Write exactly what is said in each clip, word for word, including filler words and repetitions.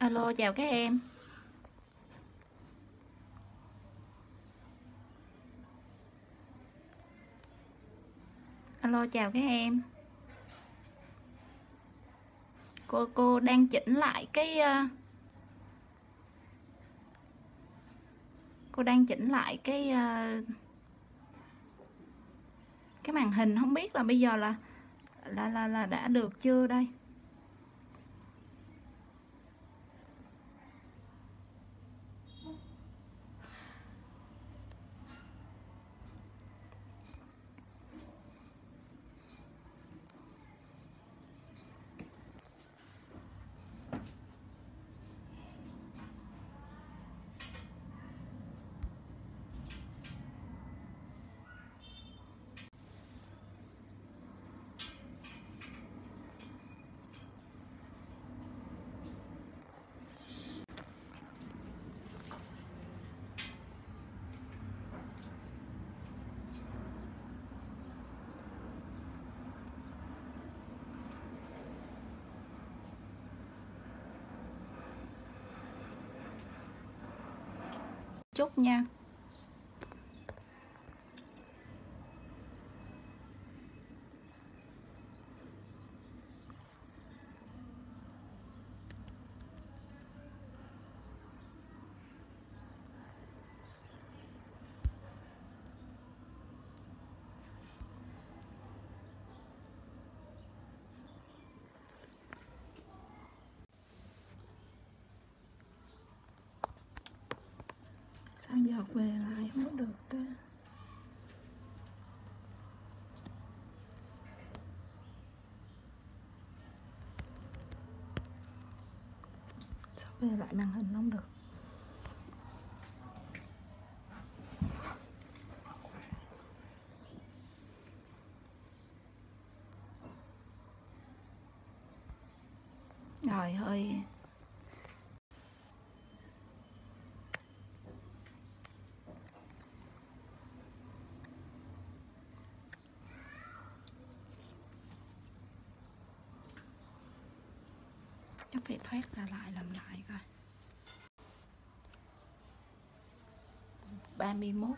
Alo, chào các em. Alo, chào các em. Cô cô đang chỉnh lại cái uh, cô đang chỉnh lại cái uh, cái màn hình, không biết là bây giờ là là là là đã được chưa đây. Chút nha. Sao giờ về lại không có được ta? Sao về lại màn hình không được? Rồi hơi chắc phải thoát ra lại làm lại coi. ba mươi mốt.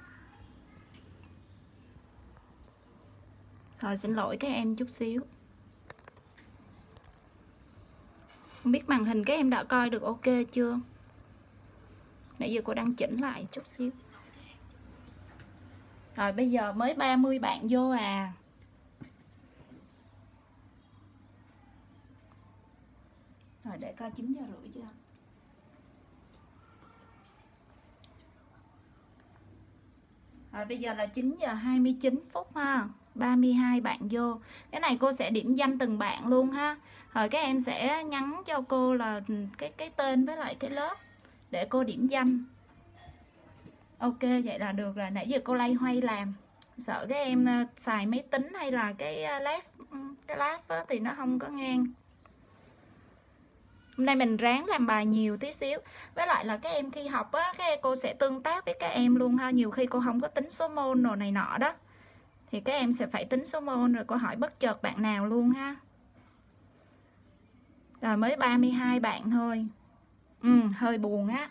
Rồi xin lỗi các em chút xíu. Không biết màn hình các em đã coi được ok chưa? Nãy giờ cô đang chỉnh lại chút xíu. Rồi bây giờ mới ba mươi bạn vô à. Rồi để coi chín giờ rưỡi chưa. Rồi bây giờ là chín giờ hai mươi chín phút ha. ba mươi hai bạn vô. Cái này cô sẽ điểm danh từng bạn luôn ha. Rồi các em sẽ nhắn cho cô là cái cái tên với lại cái lớp để cô điểm danh. Ok, vậy là được rồi. Nãy giờ cô lay hoay làm, sợ các em xài máy tính hay là cái lab cái lab thì nó không có ngang. Hôm nay mình ráng làm bài nhiều tí xíu. Với lại là các em khi học á, các cô sẽ tương tác với các em luôn ha. Nhiều khi cô không có tính số môn đồ này nọ đó, thì các em sẽ phải tính số môn, rồi cô hỏi bất chợt bạn nào luôn ha. Rồi mới ba mươi hai bạn thôi. Ừ, hơi buồn á.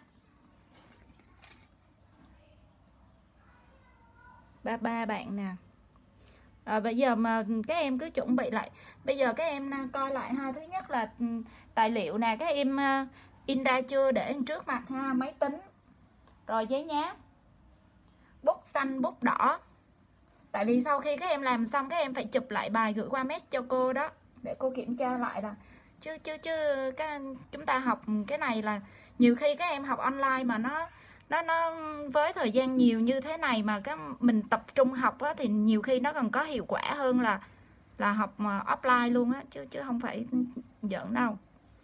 ba mươi ba bạn nè. Rồi bây giờ mà các em cứ chuẩn bị lại. Bây giờ các em coi lại ha. Thứ nhất là tài liệu nè, các em in ra chưa để trước mặt ha. Máy tính, rồi giấy nháp, bút xanh, bút đỏ. Tại vì sau khi các em làm xong, các em phải chụp lại bài gửi qua mail cho cô đó, để cô kiểm tra lại là chứ chứ chứ các chúng ta học cái này là nhiều khi các em học online mà nó nó nó với thời gian nhiều như thế này mà cái mình tập trung học á, thì nhiều khi nó còn có hiệu quả hơn là là học mà offline luôn á, chứ chứ không phải giỡn đâu.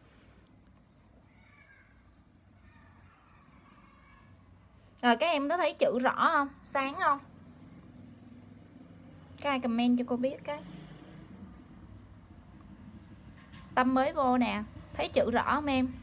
Rồi các em có thấy chữ rõ không? Sáng không? Các ai comment cho cô biết cái. Tâm mới vô nè, thấy chữ rõ không em?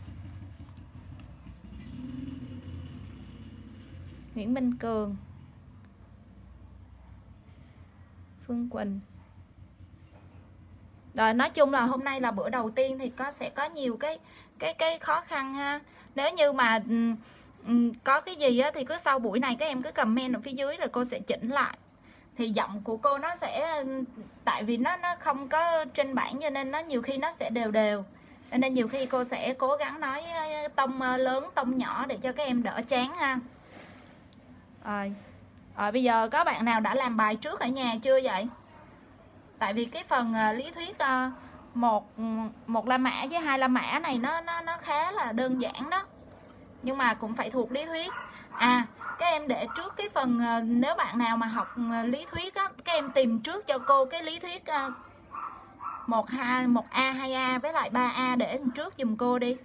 Nguyễn Minh Cường, Phương Quỳnh, Rồi nói chung là hôm nay là bữa đầu tiên thì có sẽ có nhiều cái cái cái khó khăn ha. Nếu như mà um, có cái gì á thì cứ sau buổi này các em cứ comment ở phía dưới rồi cô sẽ chỉnh lại. Thì giọng của cô nó sẽ, tại vì nó nó không có trên bảng cho nên nó nhiều khi nó sẽ đều đều, nên nhiều khi cô sẽ cố gắng nói tông lớn tông nhỏ để cho các em đỡ chán ha. Rồi, rồi bây giờ có bạn nào đã làm bài trước ở nhà chưa vậy? Tại vì cái phần lý thuyết một một la mã với hai la mã này nó nó nó khá là đơn giản đó, nhưng mà cũng phải thuộc lý thuyết. À, các em để trước cái phần, nếu bạn nào mà học lý thuyết á, các em tìm trước cho cô cái lý thuyết một hai một A, hai A với lại ba A để trước giùm cô đi.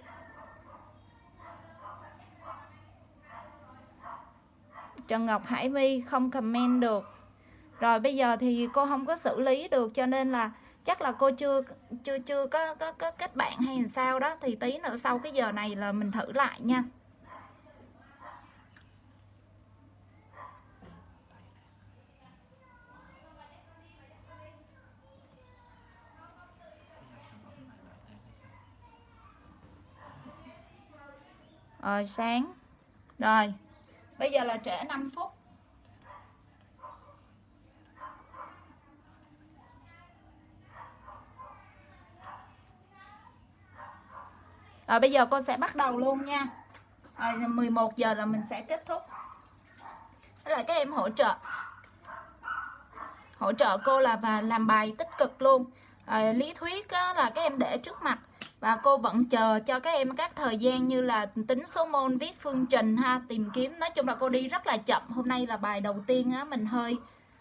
Trần Ngọc Hải My không comment được. Rồi bây giờ thì cô không có xử lý được cho nên là chắc là cô chưa chưa chưa có có, có kết bạn hay làm sao đó, thì tí nữa sau cái giờ này là mình thử lại nha. Rồi sáng. Rồi. Bây giờ là trễ năm phút. Rồi bây giờ cô sẽ bắt đầu luôn nha. Rồi mười một giờ là mình sẽ kết thúc. Đó là các em hỗ trợ hỗ trợ cô là và làm bài tích cực luôn. À, lý thuyết á, là các em để trước mặt và cô vẫn chờ cho các em các thời gian như là tính số môn, viết phương trình ha, tìm kiếm. Nói chung là cô đi rất là chậm. Hôm nay là bài đầu tiên á, mình hơi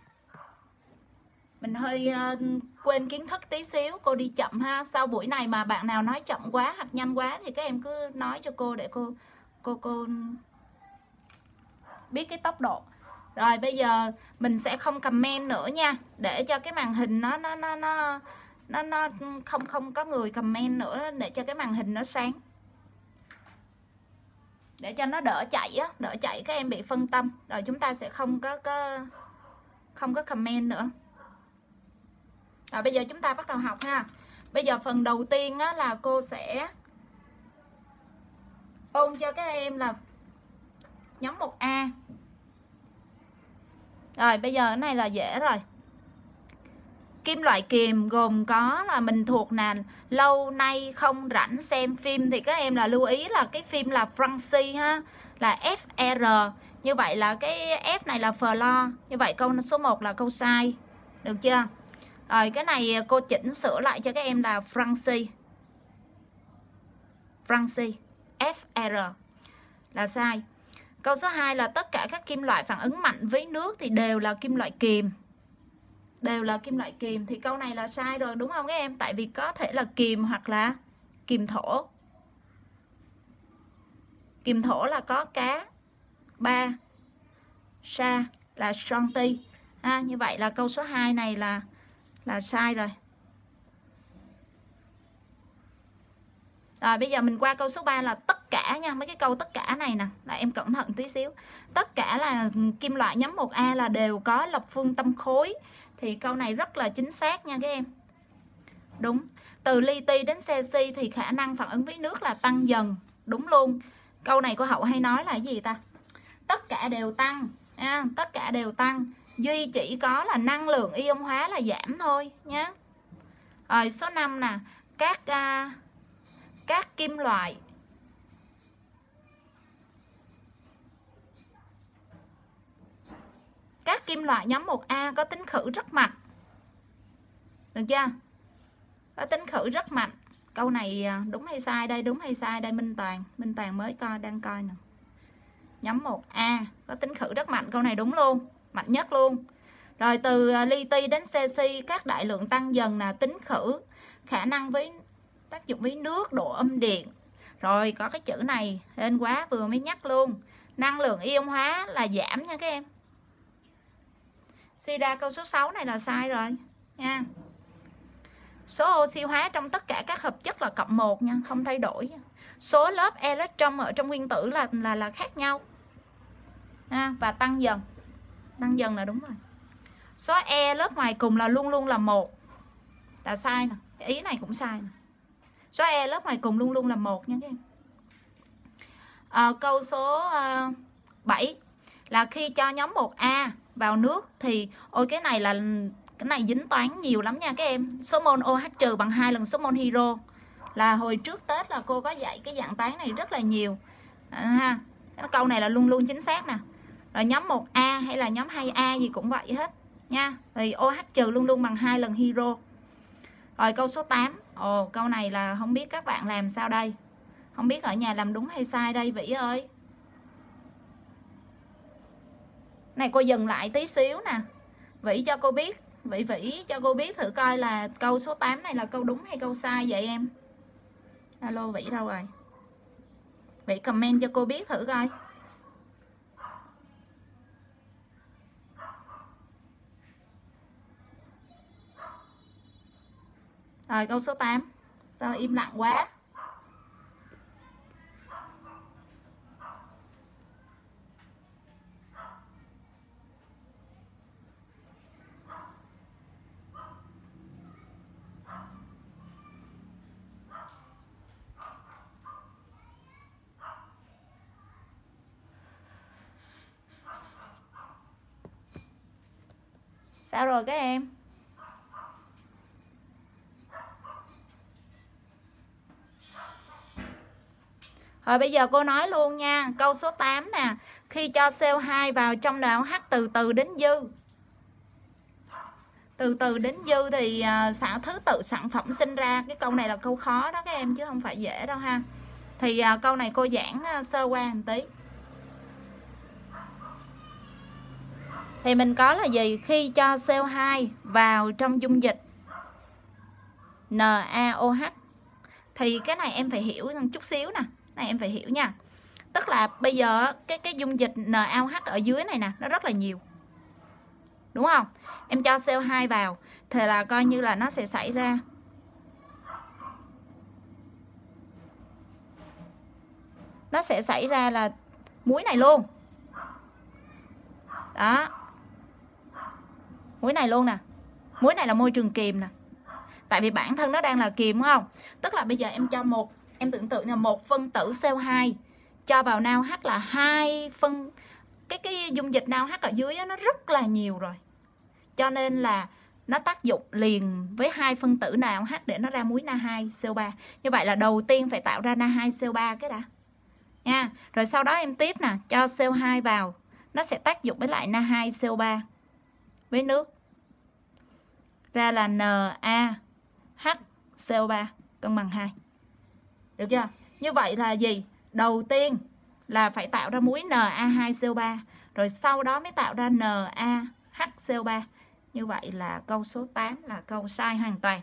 mình hơi uh, quên kiến thức tí xíu, cô đi chậm ha. Sau buổi này mà bạn nào nói chậm quá hoặc nhanh quá thì các em cứ nói cho cô để cô cô cô biết cái tốc độ. Rồi bây giờ mình sẽ không comment nữa nha, để cho cái màn hình nó nó nó nó nó nó không không có người comment nữa, để cho cái màn hình nó sáng, để cho nó đỡ chạy á, đỡ chạy các em bị phân tâm. Rồi chúng ta sẽ không có có không có comment nữa. Rồi bây giờ chúng ta bắt đầu học ha. Bây giờ phần đầu tiên á, là cô sẽ ôn cho các em là nhóm một A. Rồi bây giờ cái này là dễ rồi. Kim loại kiềm gồm có là mình thuộc là lâu nay không rảnh xem phim, thì các em là lưu ý là cái phim là Francis ha, là F R. Như vậy là cái F này là flo. Như vậy câu số một là câu sai. Được chưa? Rồi cái này cô chỉnh sửa lại cho các em là Francis. Francis F R là sai. Câu số hai là tất cả các kim loại phản ứng mạnh với nước thì đều là kim loại kiềm. Đều là kim loại kiềm, thì câu này là sai rồi đúng không các em? Tại vì có thể là kiềm hoặc là kiềm thổ. Kiềm thổ là có cá, ba, sa là Sonti. À, như vậy là câu số hai này là là sai rồi. Rồi bây giờ mình qua câu số ba là tất cả nha. Mấy cái câu tất cả này nè, là em cẩn thận tí xíu. Tất cả là kim loại nhóm một A là đều có lập phương tâm khối. Thì câu này rất là chính xác nha các em. Đúng. Từ li ti đến cesi thì khả năng phản ứng với nước là tăng dần. Đúng luôn. Câu này cô Hậu hay nói là cái gì ta? Tất cả đều tăng. À, tất cả đều tăng. Duy chỉ có là năng lượng ion hóa là giảm thôi nhé. Rồi số năm nè. Các... Uh, các kim loại các kim loại nhóm một A có tính khử rất mạnh. Được chưa? Có tính khử rất mạnh. Câu này đúng hay sai đây? Đúng hay sai đây? Minh Toàn Minh Toàn mới coi, đang coi nè. Nhóm một A có tính khử rất mạnh. Câu này đúng luôn, mạnh nhất luôn. Rồi từ li ti đến cesi các đại lượng tăng dần là tính khử, khả năng với tác dụng với nước, độ âm điện. Rồi có cái chữ này hên quá vừa mới nhắc luôn. Năng lượng ion hóa là giảm nha các em. Suy ra câu số sáu này là sai rồi nha. Số oxy hóa trong tất cả các hợp chất là cộng một nha, không thay đổi. Số lớp electron ở trong nguyên tử là là là khác nhau. À, và tăng dần. Tăng dần là đúng rồi. Số E lớp ngoài cùng là luôn luôn là một. Là sai nè. ý này cũng sai nè. Số E lớp này cùng luôn luôn là một nha các em. À, câu số uh, bảy là khi cho nhóm một A vào nước thì ôi cái này là cái này dính toán nhiều lắm nha các em. Số mol OH trừ bằng hai lần số mol hydro. Là hồi trước Tết là cô có dạy cái dạng toán này rất là nhiều. À, ha. Cái câu này là luôn luôn chính xác nè. Rồi nhóm một A hay là nhóm hai A gì cũng vậy hết nha. Thì OH trừ luôn luôn bằng hai lần hydro. Rồi câu số tám. Ồ, câu này là không biết các bạn làm sao đây. Không biết ở nhà làm đúng hay sai đây Vĩ ơi. Này cô dừng lại tí xíu nè. Vĩ cho cô biết. Vĩ Vĩ cho cô biết thử coi là câu số tám này là câu đúng hay câu sai vậy em. Alo Vĩ đâu rồi? Vĩ comment cho cô biết thử coi. Rồi câu số tám. Sao im lặng quá? Sao rồi các em? Rồi bây giờ cô nói luôn nha. Câu số tám nè. Khi cho xê o hai vào trong en a ô hát từ từ đến dư. Từ từ đến dư thì uh, xả thứ tự sản phẩm sinh ra. Cái câu này là câu khó đó các em, chứ không phải dễ đâu ha. Thì uh, câu này cô giảng uh, sơ qua một tí. Thì mình có là gì? Khi cho xê o hai vào trong dung dịch en a ô hát thì cái này em phải hiểu chút xíu nè. Này em phải hiểu nha. Tức là bây giờ cái cái dung dịch en a ô hát ở dưới này nè, nó rất là nhiều. Đúng không? Em cho xê o hai vào thì là coi như là nó sẽ xảy ra Nó sẽ xảy ra là muối này luôn. Đó. Muối này luôn nè. Muối này là môi trường kiềm nè. Tại vì bản thân nó đang là kiềm đúng không? Tức là bây giờ em cho một, em tưởng tượng là một phân tử xê o hai cho vào en a ô hát là hai phân, cái cái dung dịch en a ô hát ở dưới đó, nó rất là nhiều rồi. Cho nên là nó tác dụng liền với hai phân tử en a ô hát để nó ra muối en a hai xê o ba. Như vậy là đầu tiên phải tạo ra en a hai xê o ba cái đã. Nha. Rồi sau đó em tiếp nè, cho xê o hai vào, nó sẽ tác dụng với lại en a hai xê o ba với nước. Ra là en a hát xê o ba cân bằng hai. Được chưa? Như vậy là gì? Đầu tiên là phải tạo ra muối en a hai xê o ba, rồi sau đó mới tạo ra en a hát xê o ba. Như vậy là câu số tám là câu sai hoàn toàn.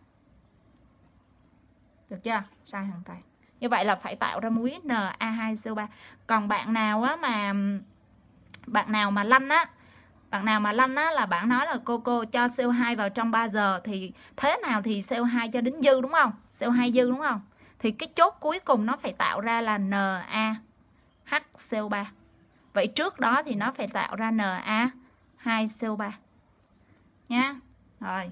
Được chưa? Sai hoàn toàn. Như vậy là phải tạo ra muối en a hai xê o ba. Còn bạn nào á mà bạn nào mà lanh á, bạn nào mà lanh á là bạn nói là cô cô cho xê o hai vào trong ba giờ thì thế nào thì xê o hai cho đến dư đúng không? xê o hai dư đúng không? Thì cái chốt cuối cùng nó phải tạo ra là en a hát xê o ba. Vậy trước đó thì nó phải tạo ra en a hai xê o ba. Nha. Rồi.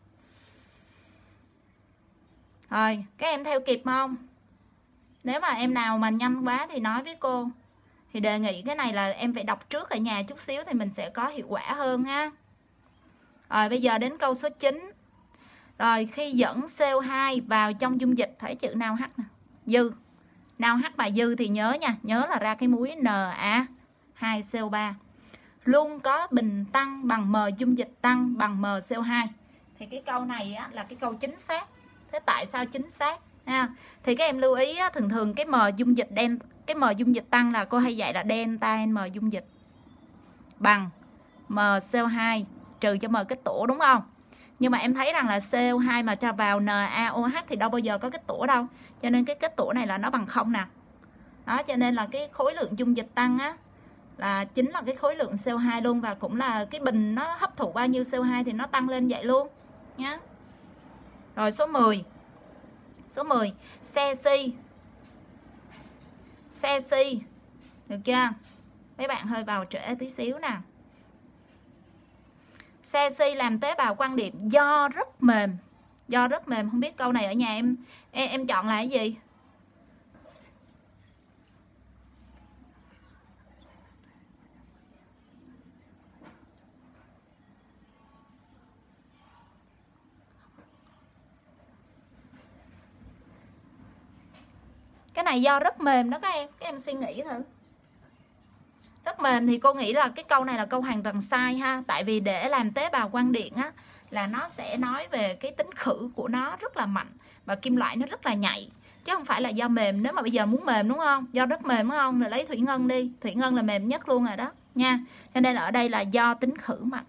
Rồi, các em theo kịp không? Nếu mà em nào mà nhanh quá thì nói với cô. Thì đề nghị cái này là em phải đọc trước ở nhà chút xíu thì mình sẽ có hiệu quả hơn ha. Rồi bây giờ đến câu số chín. Rồi khi dẫn xê o hai vào trong dung dịch, thấy chữ en a ô hát nè, dư. en a ô hát và dư thì nhớ nha, nhớ là ra cái muối en a hai xê o ba. Luôn có bình tăng bằng m dung dịch tăng bằng m xê o hai. Thì cái câu này á, là cái câu chính xác. Thế tại sao chính xác? Ha. Thì các em lưu ý á, thường thường cái m dung dịch đen, cái m dung dịch tăng là cô hay dạy là delta n m dung dịch bằng m xê o hai trừ cho m kết tủa đúng không? Nhưng mà em thấy rằng là xê o hai mà cho vào en a ô hát thì đâu bao giờ có kết tủa đâu. Cho nên cái kết tủa này là nó bằng không nè. Đó, cho nên là cái khối lượng dung dịch tăng á là chính là cái khối lượng xê o hai luôn, và cũng là cái bình nó hấp thụ bao nhiêu xê o hai thì nó tăng lên vậy luôn nhá. Rồi số mười. Số mười, cesi. Cesi. Được chưa? Mấy bạn hơi vào trễ tí xíu nè. Cesi làm tế bào quang điện do rất mềm. Do rất mềm. Không biết câu này ở nhà em em, em chọn là cái gì? Cái này do rất mềm đó các em. Các em suy nghĩ thử. Rất mềm thì cô nghĩ là cái câu này là câu hoàn toàn sai ha. Tại vì để làm tế bào quang điện á, là nó sẽ nói về cái tính khử của nó rất là mạnh. Và kim loại nó rất là nhạy. Chứ không phải là do mềm. Nếu mà bây giờ muốn mềm đúng không? Do rất mềm đúng không? Rồi lấy thủy ngân đi. Thủy ngân là mềm nhất luôn rồi đó nha. Cho nên là ở đây là do tính khử mạnh.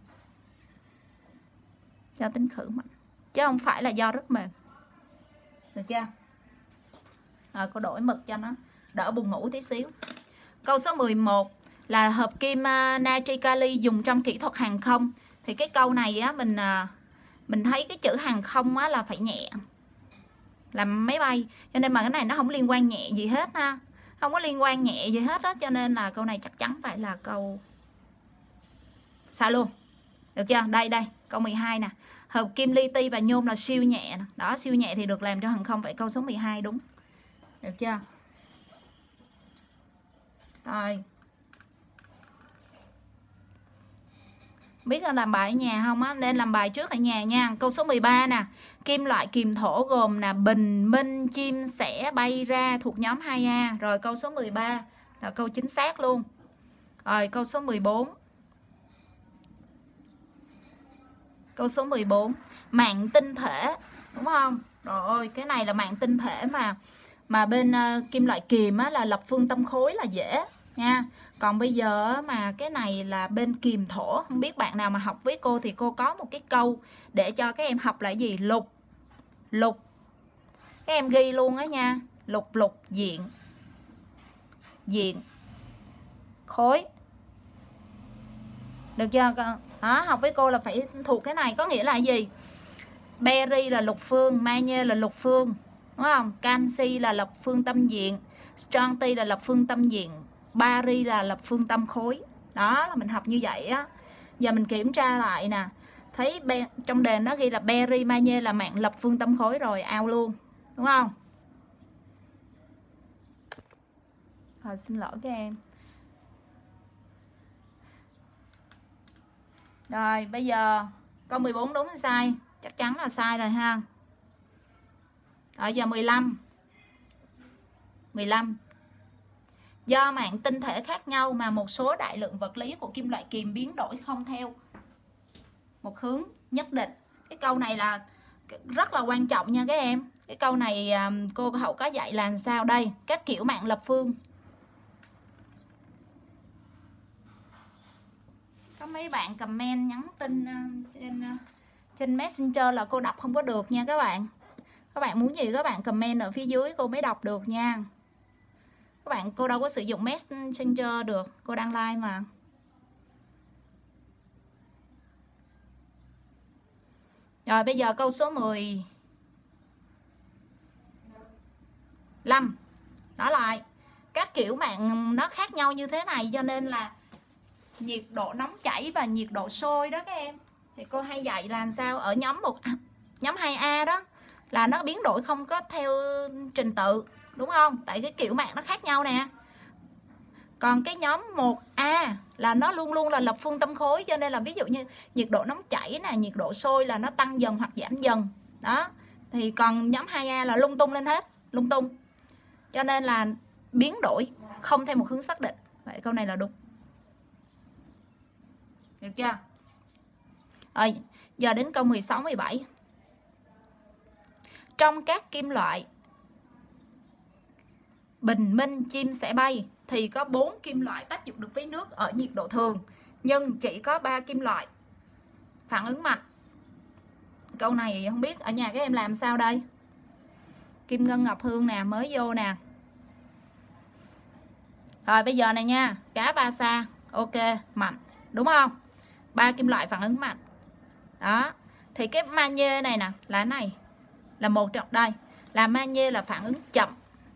Do tính khử mạnh. Chứ không phải là do rất mềm. Được chưa? Rồi cô đổi mực cho nó đỡ buồn ngủ tí xíu. Câu số mười một là hợp kim uh, natri kali dùng trong kỹ thuật hàng không. Thì cái câu này á mình uh, mình thấy cái chữ hàng không á là phải nhẹ, làm máy bay, cho nên mà cái này nó không liên quan nhẹ gì hết ha, không có liên quan nhẹ gì hết á, cho nên là câu này chắc chắn phải là câu sai luôn. Được chưa? Đây đây, câu mười hai nè. Hợp kim li ti và nhôm là siêu nhẹ nè. Đó, siêu nhẹ thì được làm cho hàng không, vậy câu số mười hai đúng. Được chưa? Rồi. Biết là làm bài ở nhà không á, nên làm bài trước ở nhà nha. Câu số mười ba nè. Kim loại kiềm thổ gồm là bình minh, chim sẻ bay ra thuộc nhóm hai A. Rồi câu số mười ba là câu chính xác luôn. Rồi câu số mười bốn. Câu số mười bốn, mạng tinh thể, đúng không? Rồi cái này là mạng tinh thể mà mà bên uh, kim loại kiềm á, là lập phương tâm khối là dễ nha. Còn bây giờ mà cái này là bên kiềm thổ, không biết bạn nào mà học với cô thì cô có một cái câu để cho các em học là gì? Lục lục, các em ghi luôn á nha. Lục lục diện diện khối. Được chưa? Đó, học với cô là phải thuộc cái này. Có nghĩa là gì? Beri là lục phương, magie là lục phương, đúng không? Canxi là lập phương tâm diện, stronti là lập phương tâm diện, bari là lập phương tâm khối. Đó là mình học như vậy á. Giờ mình kiểm tra lại nè, thấy be, trong đề nó ghi là beri magie là mạng lập phương tâm khối rồi, ao luôn, đúng không? Rồi xin lỗi các em. Rồi bây giờ câu mười bốn đúng hay sai? Chắc chắn là sai rồi ha. Rồi giờ mười lăm. mười lăm. Do mạng tinh thể khác nhau mà một số đại lượng vật lý của kim loại kiềm biến đổi không theo một hướng nhất định. Cái câu này là rất là quan trọng nha các em. Cái câu này cô Hậu có dạy là sao đây? Các kiểu mạng lập phương. Có mấy bạn comment nhắn tin trên trên Messenger là cô đọc không có được nha các bạn. Các bạn muốn gì các bạn comment ở phía dưới cô mới đọc được nha. Các bạn, cô đâu có sử dụng Messenger được, cô đang live mà. Rồi bây giờ câu số mười lăm. Nói lại, các kiểu mạng nó khác nhau như thế này cho nên là nhiệt độ nóng chảy và nhiệt độ sôi đó các em. Thì cô hay dạy là làm sao ở nhóm một nhóm hai A đó là nó biến đổi không có theo trình tự, đúng không? Tại cái kiểu mạng nó khác nhau nè. Còn cái nhóm một A là nó luôn luôn là lập phương tâm khối, cho nên là ví dụ như nhiệt độ nóng chảy nè, nhiệt độ sôi là nó tăng dần hoặc giảm dần. Đó. Thì còn nhóm hai A là lung tung lên hết, lung tung. Cho nên là biến đổi không theo một hướng xác định. Vậy câu này là đúng. Được chưa? Rồi, giờ đến câu mười sáu mười bảy. Trong các kim loại bình minh, chim sẻ bay thì có bốn kim loại tác dụng được với nước ở nhiệt độ thường, nhưng chỉ có ba kim loại phản ứng mạnh. Câu này không biết ở nhà các em làm sao đây? Kim ngân ngọc hương nè, mới vô nè. Rồi bây giờ này nha, cá ba sa, ok, mạnh, đúng không? Ba kim loại phản ứng mạnh. Đó, thì cái magie này nè, là này là một trong đây, là magie là phản ứng chậm.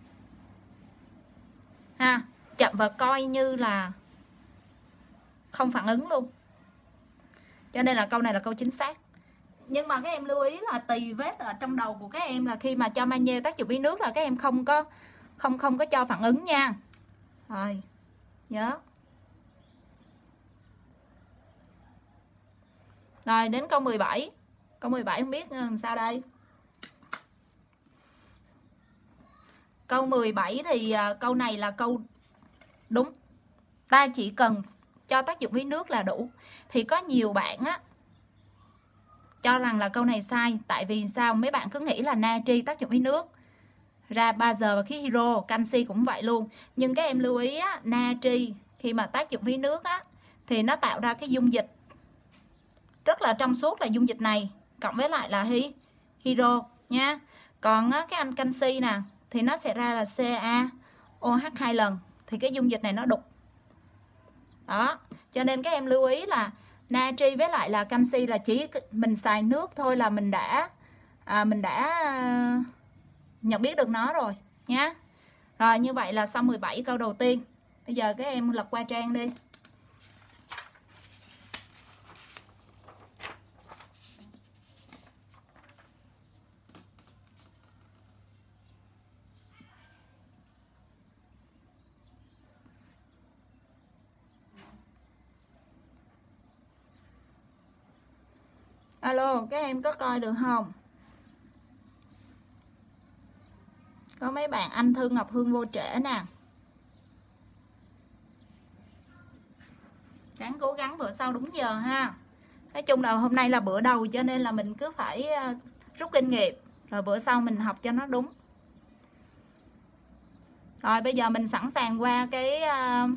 Ha, chậm và coi như là không phản ứng luôn. Cho nên là câu này là câu chính xác. Nhưng mà các em lưu ý là tì vết ở trong đầu của các em là khi mà cho magie tác dụng với nước là các em không có không không có cho phản ứng nha. Rồi, nhớ. Rồi đến câu mười bảy. Câu mười bảy không biết làm sao đây. Câu mười bảy thì uh, câu này là câu đúng. Ta chỉ cần cho tác dụng với nước là đủ. Thì có nhiều bạn á cho rằng là câu này sai. Tại vì sao? Mấy bạn cứ nghĩ là natri tác dụng với nước, ra ba giờ và khí hydro, canxi cũng vậy luôn. Nhưng các em lưu ý á, natri khi mà tác dụng với nước á thì nó tạo ra cái dung dịch rất là trong suốt là dung dịch này, cộng với lại là hy hydro nha. Còn á, cái anh canxi nè thì nó sẽ ra là CaOH hai lần, thì cái dung dịch này nó đục. Đó, cho nên các em lưu ý là natri với lại là canxi là chỉ mình xài nước thôi là mình đã à, mình đã à, nhận biết được nó rồi nhé. Rồi như vậy là xong mười bảy câu đầu tiên. Bây giờ các em lật qua trang đi. Alo, các em có coi được không? Có mấy bạn anh Thư Ngọc Hương vô trễ nè. Ráng cố gắng bữa sau đúng giờ ha. Nói chung là hôm nay là bữa đầu cho nên là mình cứ phải rút kinh nghiệm, rồi bữa sau mình học cho nó đúng. Rồi bây giờ mình sẵn sàng qua cái uh,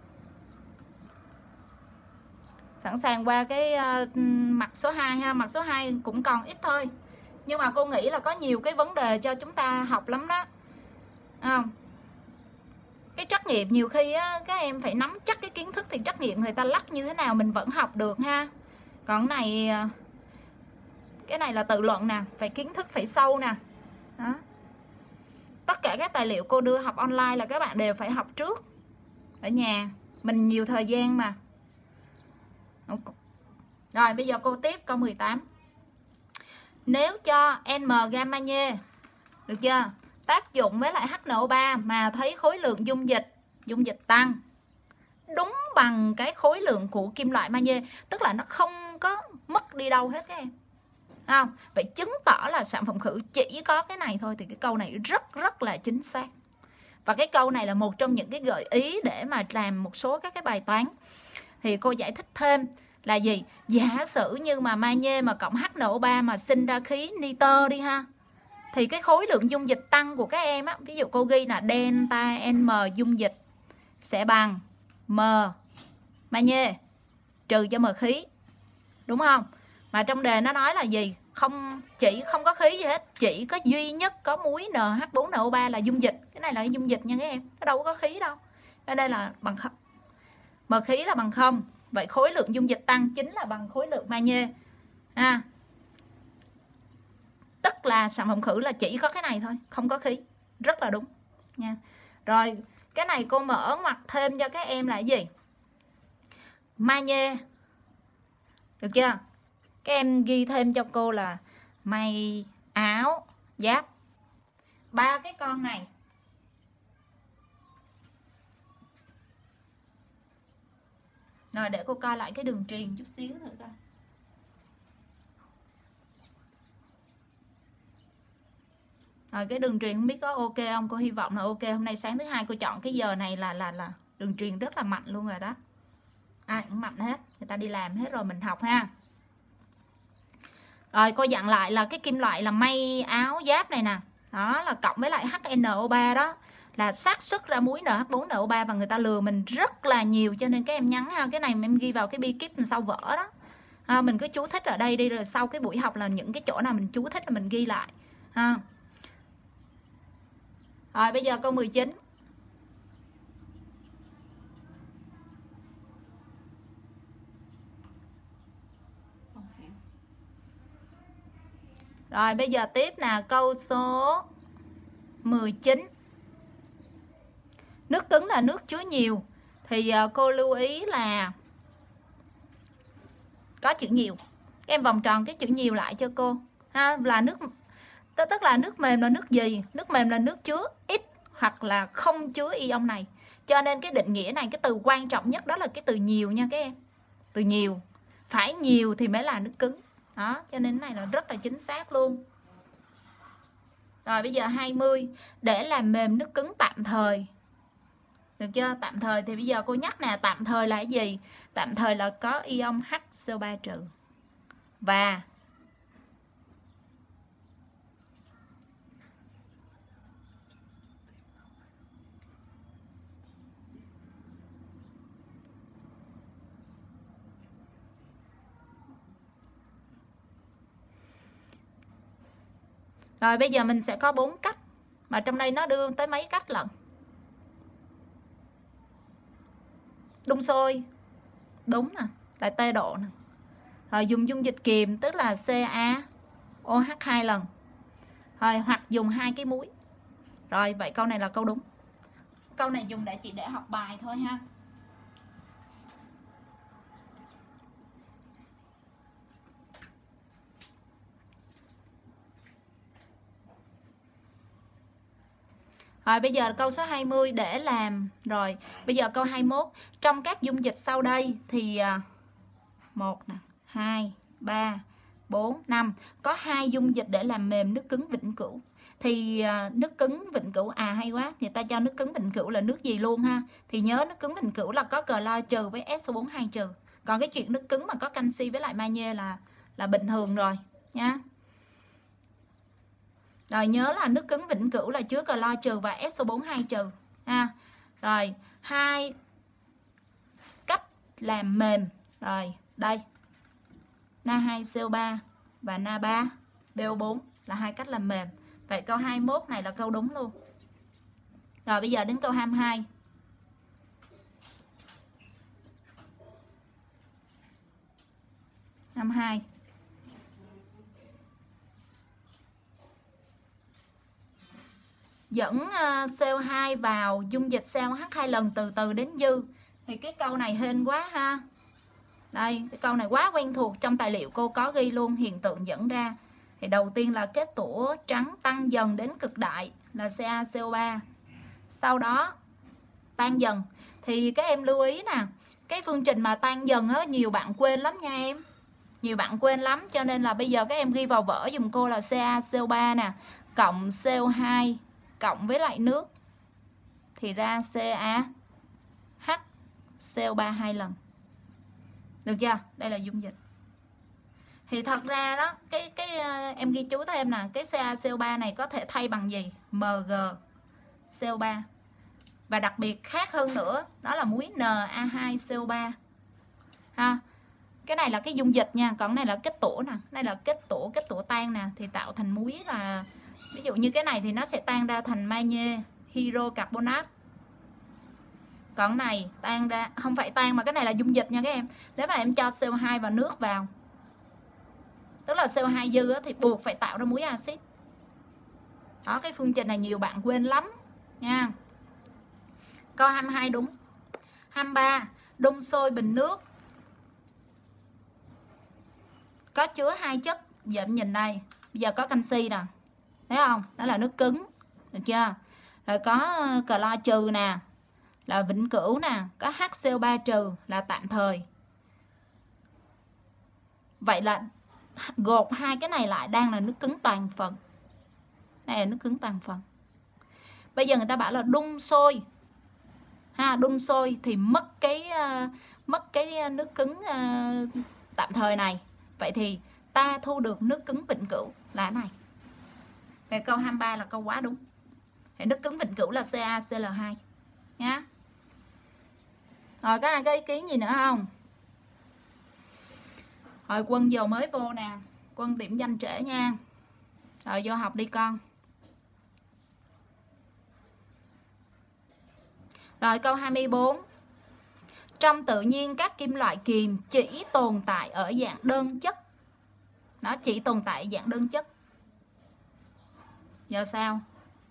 sẵn sàng qua cái uh, mặt số hai ha. Mặt số hai cũng còn ít thôi, nhưng mà cô nghĩ là có nhiều cái vấn đề cho chúng ta học lắm đó. À, cái trắc nghiệm nhiều khi á, các em phải nắm chắc cái kiến thức, thì trắc nghiệm người ta lắc như thế nào mình vẫn học được ha. Còn cái này cái này là tự luận nè, phải kiến thức phải sâu nè. Đó. Tất cả các tài liệu cô đưa học online là các bạn đều phải học trước ở nhà, mình nhiều thời gian mà. Rồi bây giờ cô tiếp câu mười tám. Nếu cho N M gam magie, được chưa, tác dụng với lại H N O ba mà thấy khối lượng dung dịch dung dịch tăng đúng bằng cái khối lượng của kim loại magie, tức là nó không có mất đi đâu hết các em. Không? Vậy chứng tỏ là sản phẩm khử chỉ có cái này thôi, thì cái câu này rất rất là chính xác. Và cái câu này là một trong những cái gợi ý để mà làm một số các cái bài toán. Thì cô giải thích thêm là gì? Giả sử như mà magie mà cộng H N O ba mà sinh ra khí nitơ đi ha, thì cái khối lượng dung dịch tăng của các em á, ví dụ cô ghi là delta N dung dịch sẽ bằng M magie trừ cho M khí, đúng không? Mà trong đề nó nói là gì? Không, chỉ không có khí gì hết, chỉ có duy nhất có muối N H bốn N O ba là dung dịch. Cái này là cái dung dịch nha các em, nó đâu có khí đâu. Ở đây là bằng không, M khí là bằng không. Vậy khối lượng dung dịch tăng chính là bằng khối lượng magie. À, tức là sản phẩm khử là chỉ có cái này thôi, không có khí. Rất là đúng nha. Rồi cái này cô mở ngoặc thêm cho các em là cái gì? Magie, được chưa? Các em ghi thêm cho cô là may áo giáp. Ba cái con này rồi, để cô coi lại cái đường truyền chút xíu thử coi. Rồi cái đường truyền không biết có ok không? Cô hy vọng là ok. Hôm nay sáng thứ hai cô chọn cái giờ này là là là đường truyền rất là mạnh luôn rồi đó. Ai cũng mạnh hết, người ta đi làm hết rồi, mình học ha. Rồi cô dặn lại là cái kim loại là may áo giáp này nè, đó là cộng với lại H N O ba đó là xác suất ra muối N H bốn N O ba, và người ta lừa mình rất là nhiều, cho nên các em nhắn ha. Cái này em ghi vào cái bi kíp sau vở đó. À, mình cứ chú thích ở đây đi, rồi sau cái buổi học là những cái chỗ nào mình chú thích là mình ghi lại ha. Rồi bây giờ câu mười chín. Rồi bây giờ tiếp nè, câu số mười chín. Nước cứng là nước chứa nhiều, thì cô lưu ý là có chữ nhiều. Các em vòng tròn cái chữ nhiều lại cho cô ha, là nước tức là nước mềm là nước gì? Nước mềm là nước chứa ít hoặc là không chứa ion này. Cho nên cái định nghĩa này, cái từ quan trọng nhất đó là cái từ nhiều nha các em. Từ nhiều, phải nhiều thì mới là nước cứng. Đó, cho nên cái này là rất là chính xác luôn. Rồi bây giờ hai mươi, để làm mềm nước cứng tạm thời. Được chưa? Tạm thời thì bây giờ cô nhắc nè, tạm thời là cái gì? Tạm thời là có ion H C O ba trừ. Và rồi bây giờ mình sẽ có bốn cách. Mà trong đây nó đưa tới mấy cách lận. Đun sôi. Đúng nè, tại tê độ nè. Rồi dùng dung dịch kiềm tức là CaOH hai lần. Rồi hoặc dùng hai cái muối. Rồi vậy câu này là câu đúng. Câu này dùng để chỉ để học bài thôi ha. Rồi bây giờ câu số hai mươi để làm. Rồi bây giờ câu hai mươi mốt. Trong các dung dịch sau đây thì một nè, hai, ba, bốn, năm. Có hai dung dịch để làm mềm nước cứng vĩnh cửu. Thì nước cứng vĩnh cửu, à hay quá, người ta cho nước cứng vĩnh cửu là nước gì luôn ha. Thì nhớ nước cứng vĩnh cửu là có clo trừ với S O bốn hai trừ. Còn cái chuyện nước cứng mà có canxi với lại magie là là bình thường rồi nha. Rồi nhớ là nước cứng vĩnh cửu là chứa clo trừ và S O bốn hai trừ ha. Rồi hai cách làm mềm. Rồi đây, Na hai C O ba và Na ba B O bốn là hai cách làm mềm. Vậy câu hai mươi mốt này là câu đúng luôn. Rồi bây giờ đến câu hai mươi hai. hai mươi hai. Dẫn C O hai vào dung dịch CaOH hai lần từ từ đến dư. Thì cái câu này hên quá ha. Đây, cái câu này quá quen thuộc, trong tài liệu cô có ghi luôn hiện tượng dẫn ra. Thì đầu tiên là kết tủa trắng tăng dần đến cực đại là CaCO ba. Sau đó tan dần. Thì các em lưu ý nè, cái phương trình mà tan dần á, nhiều bạn quên lắm nha em. Nhiều bạn quên lắm, cho nên là bây giờ các em ghi vào vở dùm cô là CaCO ba nè, cộng C O hai cộng với lại nước thì ra CaH C O ba hai lần. Được chưa? Đây là dung dịch. Thì thật ra đó, cái cái em ghi chú thêm nè, cái CaCO ba này có thể thay bằng gì? MgCO ba. Và đặc biệt khác hơn nữa, đó là muối Na hai C O ba. Ha. Cái này là cái dung dịch nha, còn này là kết tủa nè, đây là kết tủa, kết tủa tan nè thì tạo thành muối là ví dụ như cái này thì nó sẽ tan ra thành magie hydrocarbonat. Còn này tan ra, không phải tan mà cái này là dung dịch nha các em. Nếu mà em cho C O hai và nước vào, tức là C O hai dư á, thì buộc phải tạo ra muối axit. Đó, cái phương trình này nhiều bạn quên lắm nha. Câu hai mươi hai đúng. hai mươi ba, đun sôi bình nước có chứa hai chất. Giờ em nhìn đây, bây giờ có canxi nè, thấy không? Đó là nước cứng, được chưa? Rồi có clo trừ nè, là vĩnh cửu nè, có H C O ba trừ là tạm thời. Vậy là gộp hai cái này lại đang là nước cứng toàn phần. Đây là nước cứng toàn phần. Bây giờ người ta bảo là đun sôi. Ha, đun sôi thì mất cái uh, mất cái nước cứng uh, tạm thời này. Vậy thì ta thu được nước cứng vĩnh cửu là cái này. Về câu hai mươi ba là câu quá đúng. Thì nước cứng vĩnh cửu là CaCl hai nhá. Rồi có ai có ý kiến gì nữa không? Rồi Quân giờ mới vô nè, Quân điểm danh trễ nha. Rồi vô học đi con. Rồi câu hai mươi bốn. Trong tự nhiên các kim loại kiềm chỉ tồn tại ở dạng đơn chất. Nó chỉ tồn tại ở dạng đơn chất. Giờ sao?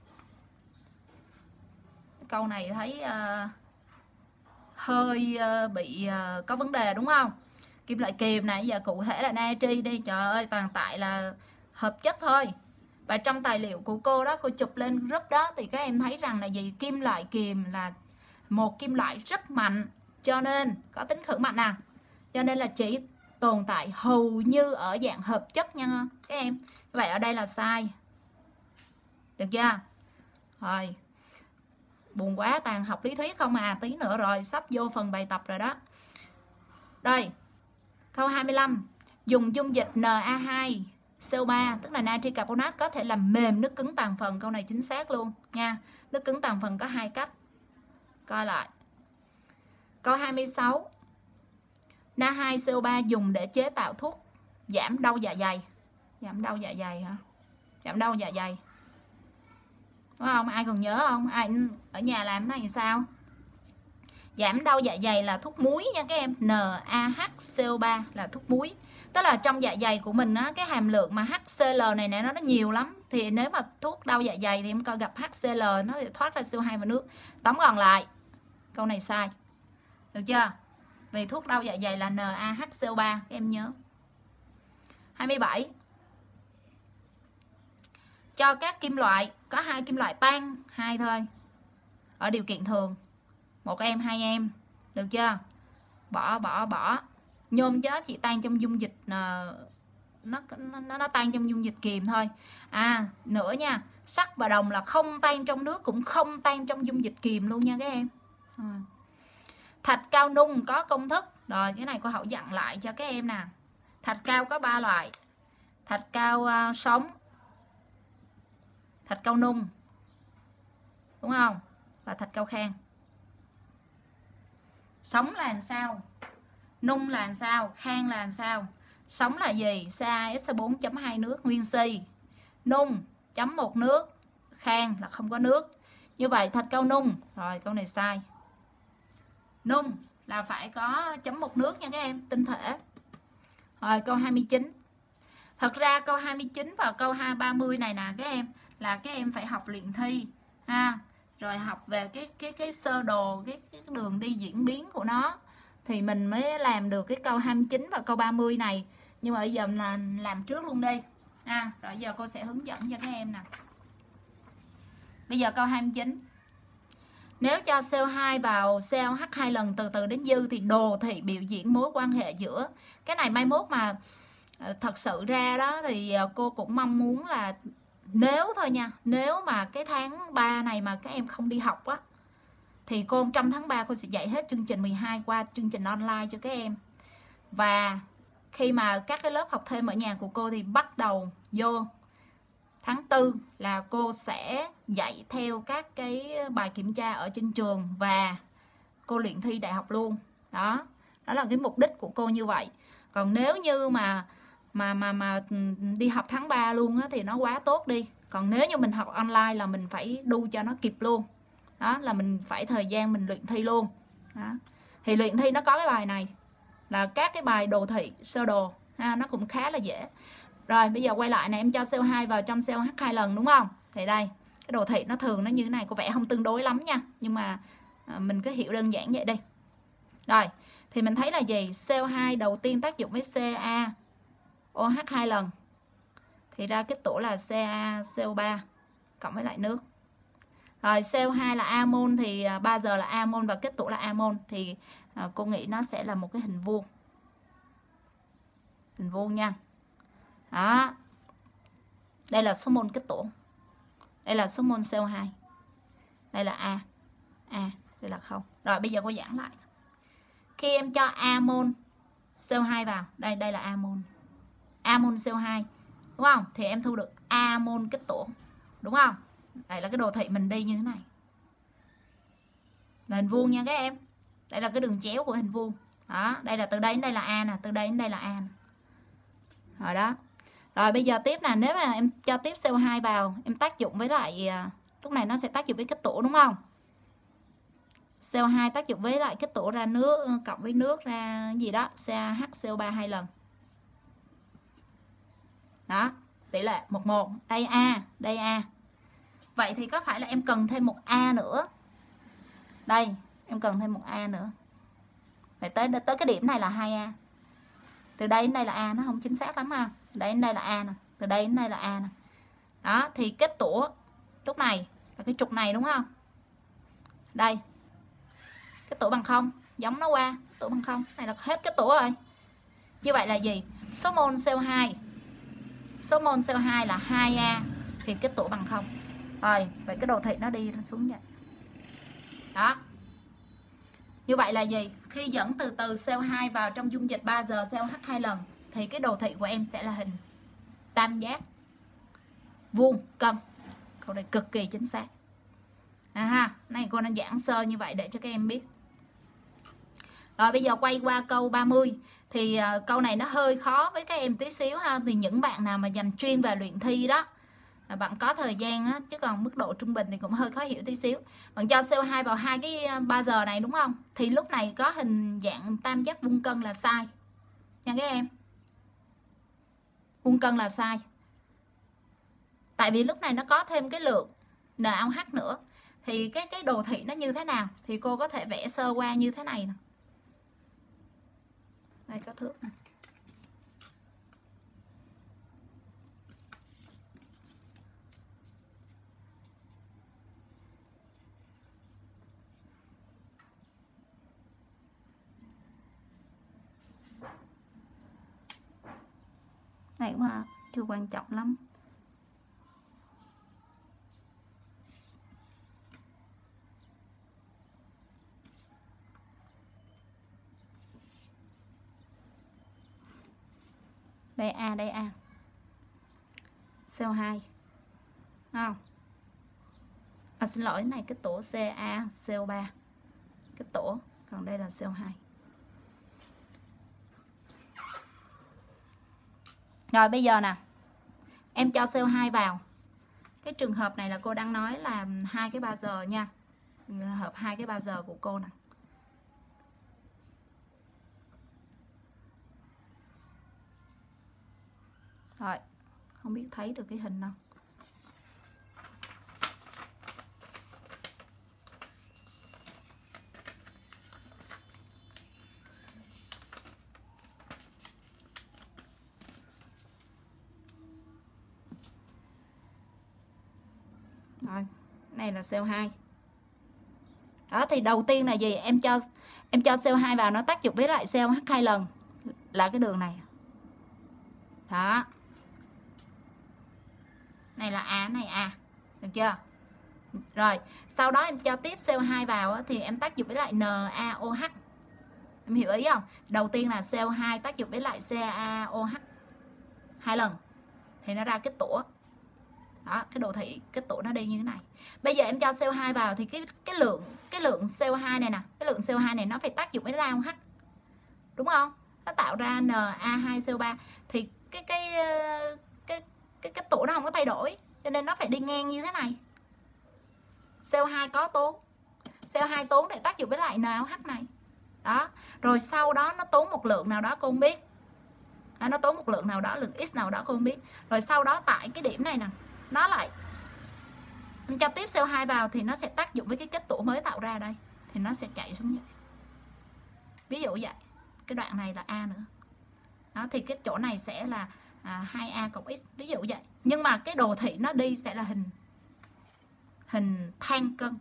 Câu này thấy uh, hơi uh, bị uh, có vấn đề đúng không? Kim loại kiềm này, giờ cụ thể là natri đi, trời ơi toàn tại là hợp chất thôi. Và trong tài liệu của cô đó, cô chụp lên group đó thì các em thấy rằng là gì, kim loại kiềm là một kim loại rất mạnh, cho nên có tính khử mạnh à, cho nên là chỉ tồn tại hầu như ở dạng hợp chất nha các em. Vậy ở đây là sai, được chưa? Rồi, buồn quá, toàn học lý thuyết không à, tí nữa rồi sắp vô phần bài tập rồi đó. Đây, câu hai mươi lăm, dùng dung dịch N A hai C O ba tức là natri carbonate có thể làm mềm nước cứng tàn phần. Câu này chính xác luôn nha. Nước cứng tàn phần có hai cách. Coi lại. Câu hai mươi sáu, N A hai C O ba dùng để chế tạo thuốc giảm đau dạ dày. Giảm đau dạ dày hả? Giảm đau dạ dày, đúng không? Ai còn nhớ không? Ai ở nhà làm cái này thì sao? Giảm đau dạ dày là thuốc muối nha các em. N A H C O ba là thuốc muối. Tức là trong dạ dày của mình á, cái hàm lượng mà H C L này nè nó nó nhiều lắm. Thì nếu mà thuốc đau dạ dày thì em coi gặp H C L nó thì thoát ra C O hai và nước. Tóm gọn lại, câu này sai. Được chưa? Vì thuốc đau dạ dày là N A H C O ba, các em nhớ. hai mươi bảy. Cho các kim loại, có hai kim loại tan, hai thôi. Ở điều kiện thường, một em, hai em, được chưa? Bỏ, bỏ, bỏ. Nhôm chứ chỉ tan trong dung dịch, nó, nó, nó tan trong dung dịch kiềm thôi. À, nữa nha, sắt và đồng là không tan trong nước, cũng không tan trong dung dịch kiềm luôn nha các em. À. Thạch cao nung có công thức. Rồi, cái này cô Hậu dặn lại cho các em nè. Thạch cao có ba loại. Thạch cao uh, sống, thạch cao nung, đúng không? Và thạch cao khan. Sống là làm sao? Nung là làm sao? Khan là làm sao? Sống là gì? C A S bốn chấm hai nước nguyên si. Nung chấm một nước. Khan là không có nước. Như vậy thạch cao nung. Rồi câu này sai. Nung là phải có chấm một nước nha các em, tinh thể. Rồi câu hai mươi chín. Thật ra câu hai mươi chín và câu hai ba mươi này nè các em, là các em phải học luyện thi ha, rồi học về cái cái cái sơ đồ, cái, cái đường đi diễn biến của nó thì mình mới làm được cái câu hai mươi chín và câu ba mươi này. Nhưng mà bây giờ là làm trước luôn đi ha. Rồi giờ cô sẽ hướng dẫn cho các em nè. Bây giờ câu hai mươi chín. Nếu cho C O hai vào C O H hai lần từ từ đến dư thì đồ thị biểu diễn mối quan hệ giữa. Cái này mai mốt mà thật sự ra đó thì cô cũng mong muốn là nếu thôi nha, nếu mà cái tháng ba này mà các em không đi học á thì cô trong tháng ba cô sẽ dạy hết chương trình mười hai qua chương trình online cho các em. Và khi mà các cái lớp học thêm ở nhà của cô thì bắt đầu vô tháng tư là cô sẽ dạy theo các cái bài kiểm tra ở trên trường và cô luyện thi đại học luôn. Đó, đó là cái mục đích của cô như vậy. Còn nếu như mà mà mà mà đi học tháng ba luôn á thì nó quá tốt đi. Còn nếu như mình học online là mình phải đu cho nó kịp luôn. Đó là mình phải thời gian mình luyện thi luôn. Đó. Thì luyện thi nó có cái bài này là các cái bài đồ thị sơ đồ ha, nó cũng khá là dễ. Rồi bây giờ quay lại này, em cho C O hai vào trong C O H hai lần đúng không? Thì đây, cái đồ thị nó thường nó như thế này, có vẻ không tương đối lắm nha, nhưng mà à, mình cứ hiểu đơn giản vậy đi. Rồi, thì mình thấy là gì? C O hai đầu tiên tác dụng với C A O H hai lần thì ra kết tủa là C A C O ba cộng với lại nước. Rồi C O hai là amon thì ba giờ là amon và kết tủa là amon thì à, cô nghĩ nó sẽ là một cái hình vuông. Hình vuông nha. Đó. Đây là số mol kết tủa. Đây là số mol C O hai. Đây là A. A, đây là không. Rồi bây giờ cô giảng lại. Khi em cho amon C O hai vào, đây đây là amon. Amon C O hai, đúng không? Thì em thu được amon kết tủa, đúng không? Đây là cái đồ thị mình đi như thế này. Là hình vuông nha các em. Đây là cái đường chéo của hình vuông. Đó, đây là từ đây đến đây là A nè, từ đây đến đây là A nè. Rồi đó. Rồi bây giờ tiếp là nếu mà em cho tiếp C O hai vào, em tác dụng với lại lúc này nó sẽ tác dụng với kết tủa đúng không? C O hai tác dụng với lại kết tủa ra nước cộng với nước ra gì đó, C A H C O ba hai lần. Đó, tỷ lệ một một, đây A, đây A. Vậy thì có phải là em cần thêm một A nữa? Đây, em cần thêm một A nữa. Vậy tới tới cái điểm này là hai A. Từ đây đến đây là A, nó không chính xác lắm ha. Từ đây đến đây là A nè, từ đây đến đây là A nè. Đó, thì kết tủa lúc này là cái trục này đúng không? Đây. Kết tủa bằng không, giống nó qua, kết tủa bằng không. Này là hết kết tủa rồi. Như vậy là gì? Số mol xê o hai. Số mol xê o hai là hai A thì kết tủa bằng không. Rồi, vậy cái đồ thị nó đi xuống vậy. Đó. Như vậy là gì? Khi dẫn từ từ xê o hai vào trong dung dịch ba giờ xê o hát hai lần thì cái đồ thị của em sẽ là hình tam giác vuông cân. Câu này cực kỳ chính xác. À ha, này cô đang giảng sơ như vậy để cho các em biết. Rồi bây giờ quay qua câu ba mươi. Thì uh, câu này nó hơi khó với các em tí xíu ha. Thì những bạn nào mà dành chuyên về luyện thi đó, bạn có thời gian á, chứ còn mức độ trung bình thì cũng hơi khó hiểu tí xíu. Bạn cho xê o hai vào hai cái ba giờ này đúng không? Thì lúc này có hình dạng tam giác vuông cân là sai nha các em. Vuông cân là sai. Tại vì lúc này nó có thêm cái lượng en a o hát nữa. Thì cái cái đồ thị nó như thế nào? Thì cô có thể vẽ sơ qua như thế này nè. Đây có thước nè. Này cũng à, chưa quan trọng lắm. Đây A, đây A. xê o hai. Không? À, xin lỗi, cái này cái tổ xê a xê o ba. Cái tổ, còn đây là xê o hai. Rồi bây giờ nè, em cho xê o hai vào. Cái trường hợp này là cô đang nói là hai cái ba giờ nha. Hợp hai cái ba giờ của cô nè. Rồi, không biết thấy được cái hình đâu. Rồi, này là xê o hai. Đó thì đầu tiên là gì? Em cho em cho xê o hai vào, nó tác dụng với lại xê o hát hai lần là cái đường này. Đó. Này là A, này A. Được chưa? Rồi, sau đó em cho tiếp xê o hai vào thì em tác dụng với lại en a o hát. Em hiểu ý không? Đầu tiên là xê o hai tác dụng với lại xê a o hát hai lần thì nó ra kết tủa. Đó, cái đồ thị kết tủa nó đi như thế này. Bây giờ em cho xê o hai vào thì cái cái lượng cái lượng xê o hai này nè, cái lượng xê o hai này nó phải tác dụng với en a o hát. Đúng không? Nó tạo ra en a hai xê o ba thì cái cái cái cái kết tủa nó không có thay đổi, cho nên nó phải đi ngang như thế này. xê o hai có tốn, xê o hai tốn để tác dụng với lại en a o hát này. Đó, rồi sau đó nó tốn một lượng nào đó cô không biết. Đó, nó tốn một lượng nào đó, lượng x nào đó cô không biết. Rồi sau đó tại cái điểm này nè, nó lại em cho tiếp xê o hai vào thì nó sẽ tác dụng với cái kết tủa mới tạo ra đây, thì nó sẽ chạy xuống vậy. Ví dụ vậy, cái đoạn này là A nữa. Đó, thì cái chỗ này sẽ là à, hai A cộng x, ví dụ vậy. Nhưng mà cái đồ thị nó đi sẽ là hình hình thang cân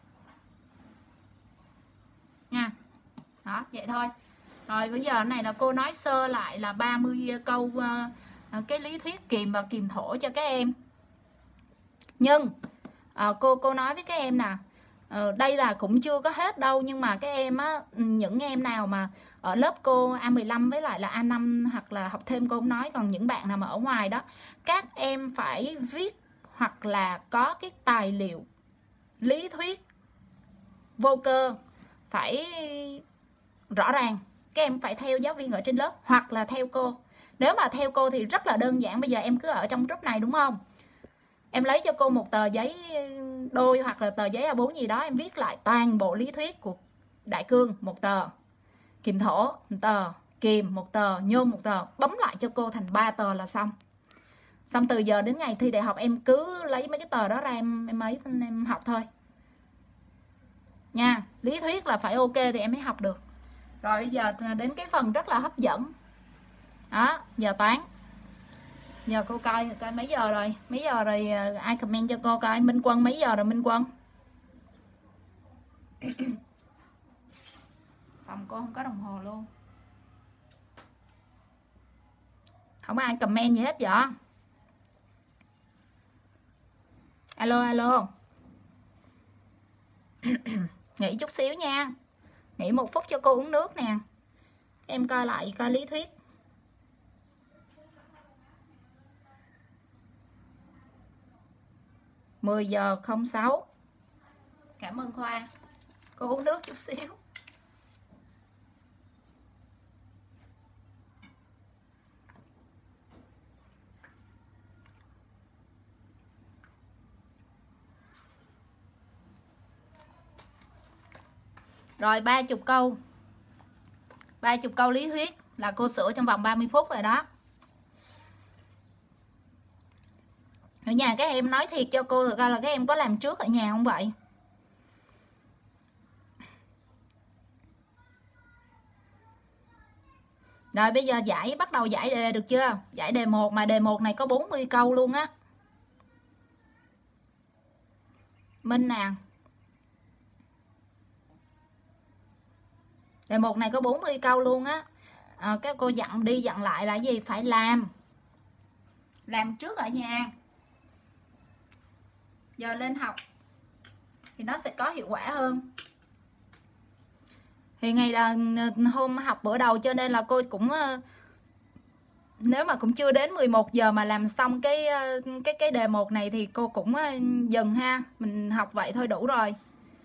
nha. Đó, vậy thôi. Rồi bây giờ này là cô nói sơ lại là ba mươi câu uh, cái lý thuyết kìm và kìm thổ cho các em. Nhưng uh, cô cô nói với các em nè, uh, đây là cũng chưa có hết đâu, nhưng mà các em á, những em nào mà ở lớp cô A mười lăm với lại là A năm hoặc là học thêm cô cũng nói, còn những bạn nào mà ở ngoài đó, các em phải viết hoặc là có cái tài liệu lý thuyết vô cơ phải rõ ràng. Các em phải theo giáo viên ở trên lớp hoặc là theo cô. Nếu mà theo cô thì rất là đơn giản. Bây giờ em cứ ở trong group này đúng không? Em lấy cho cô một tờ giấy đôi hoặc là tờ giấy A bốn gì đó, em viết lại toàn bộ lý thuyết của đại cương một tờ, kìm thổ một tờ, kìm một tờ, nhôm một tờ, bấm lại cho cô thành ba tờ là xong. Xong từ giờ đến ngày thi đại học em cứ lấy mấy cái tờ đó ra em em ấy em học thôi nha. Lý thuyết là phải ok thì em mới học được. Rồi bây giờ đến cái phần rất là hấp dẫn. Đó, giờ toán. Giờ cô coi coi mấy giờ rồi, mấy giờ rồi, ai comment cho cô coi. Minh Quân mấy giờ rồi Minh Quân? Phòng cô không có đồng hồ luôn. Không ai comment gì hết vậy. Alo alo. Nghỉ chút xíu nha. Nghỉ một phút cho cô uống nước nè. Em coi lại coi lý thuyết. mười giờ không sáu. Cảm ơn Khoa. Cô uống nước chút xíu. Rồi ba mươi câu. ba mươi câu lý thuyết là cô sửa trong vòng ba mươi phút rồi đó. Ở nhà các em nói thiệt cho cô coi là các em có làm trước ở nhà không vậy? Rồi bây giờ giải, bắt đầu giải đề được chưa? Giải đề một, mà đề một này có bốn mươi câu luôn á. Minh nè. Đề một này có bốn mươi câu luôn á. À, các cô dặn đi dặn lại là gì? Phải làm. Làm trước ở nhà. Giờ lên học thì nó sẽ có hiệu quả hơn. Thì ngày là hôm học bữa đầu cho nên là cô cũng, nếu mà cũng chưa đến mười một giờ mà làm xong cái cái cái đề một này thì cô cũng dừng ha. Mình học vậy thôi đủ rồi.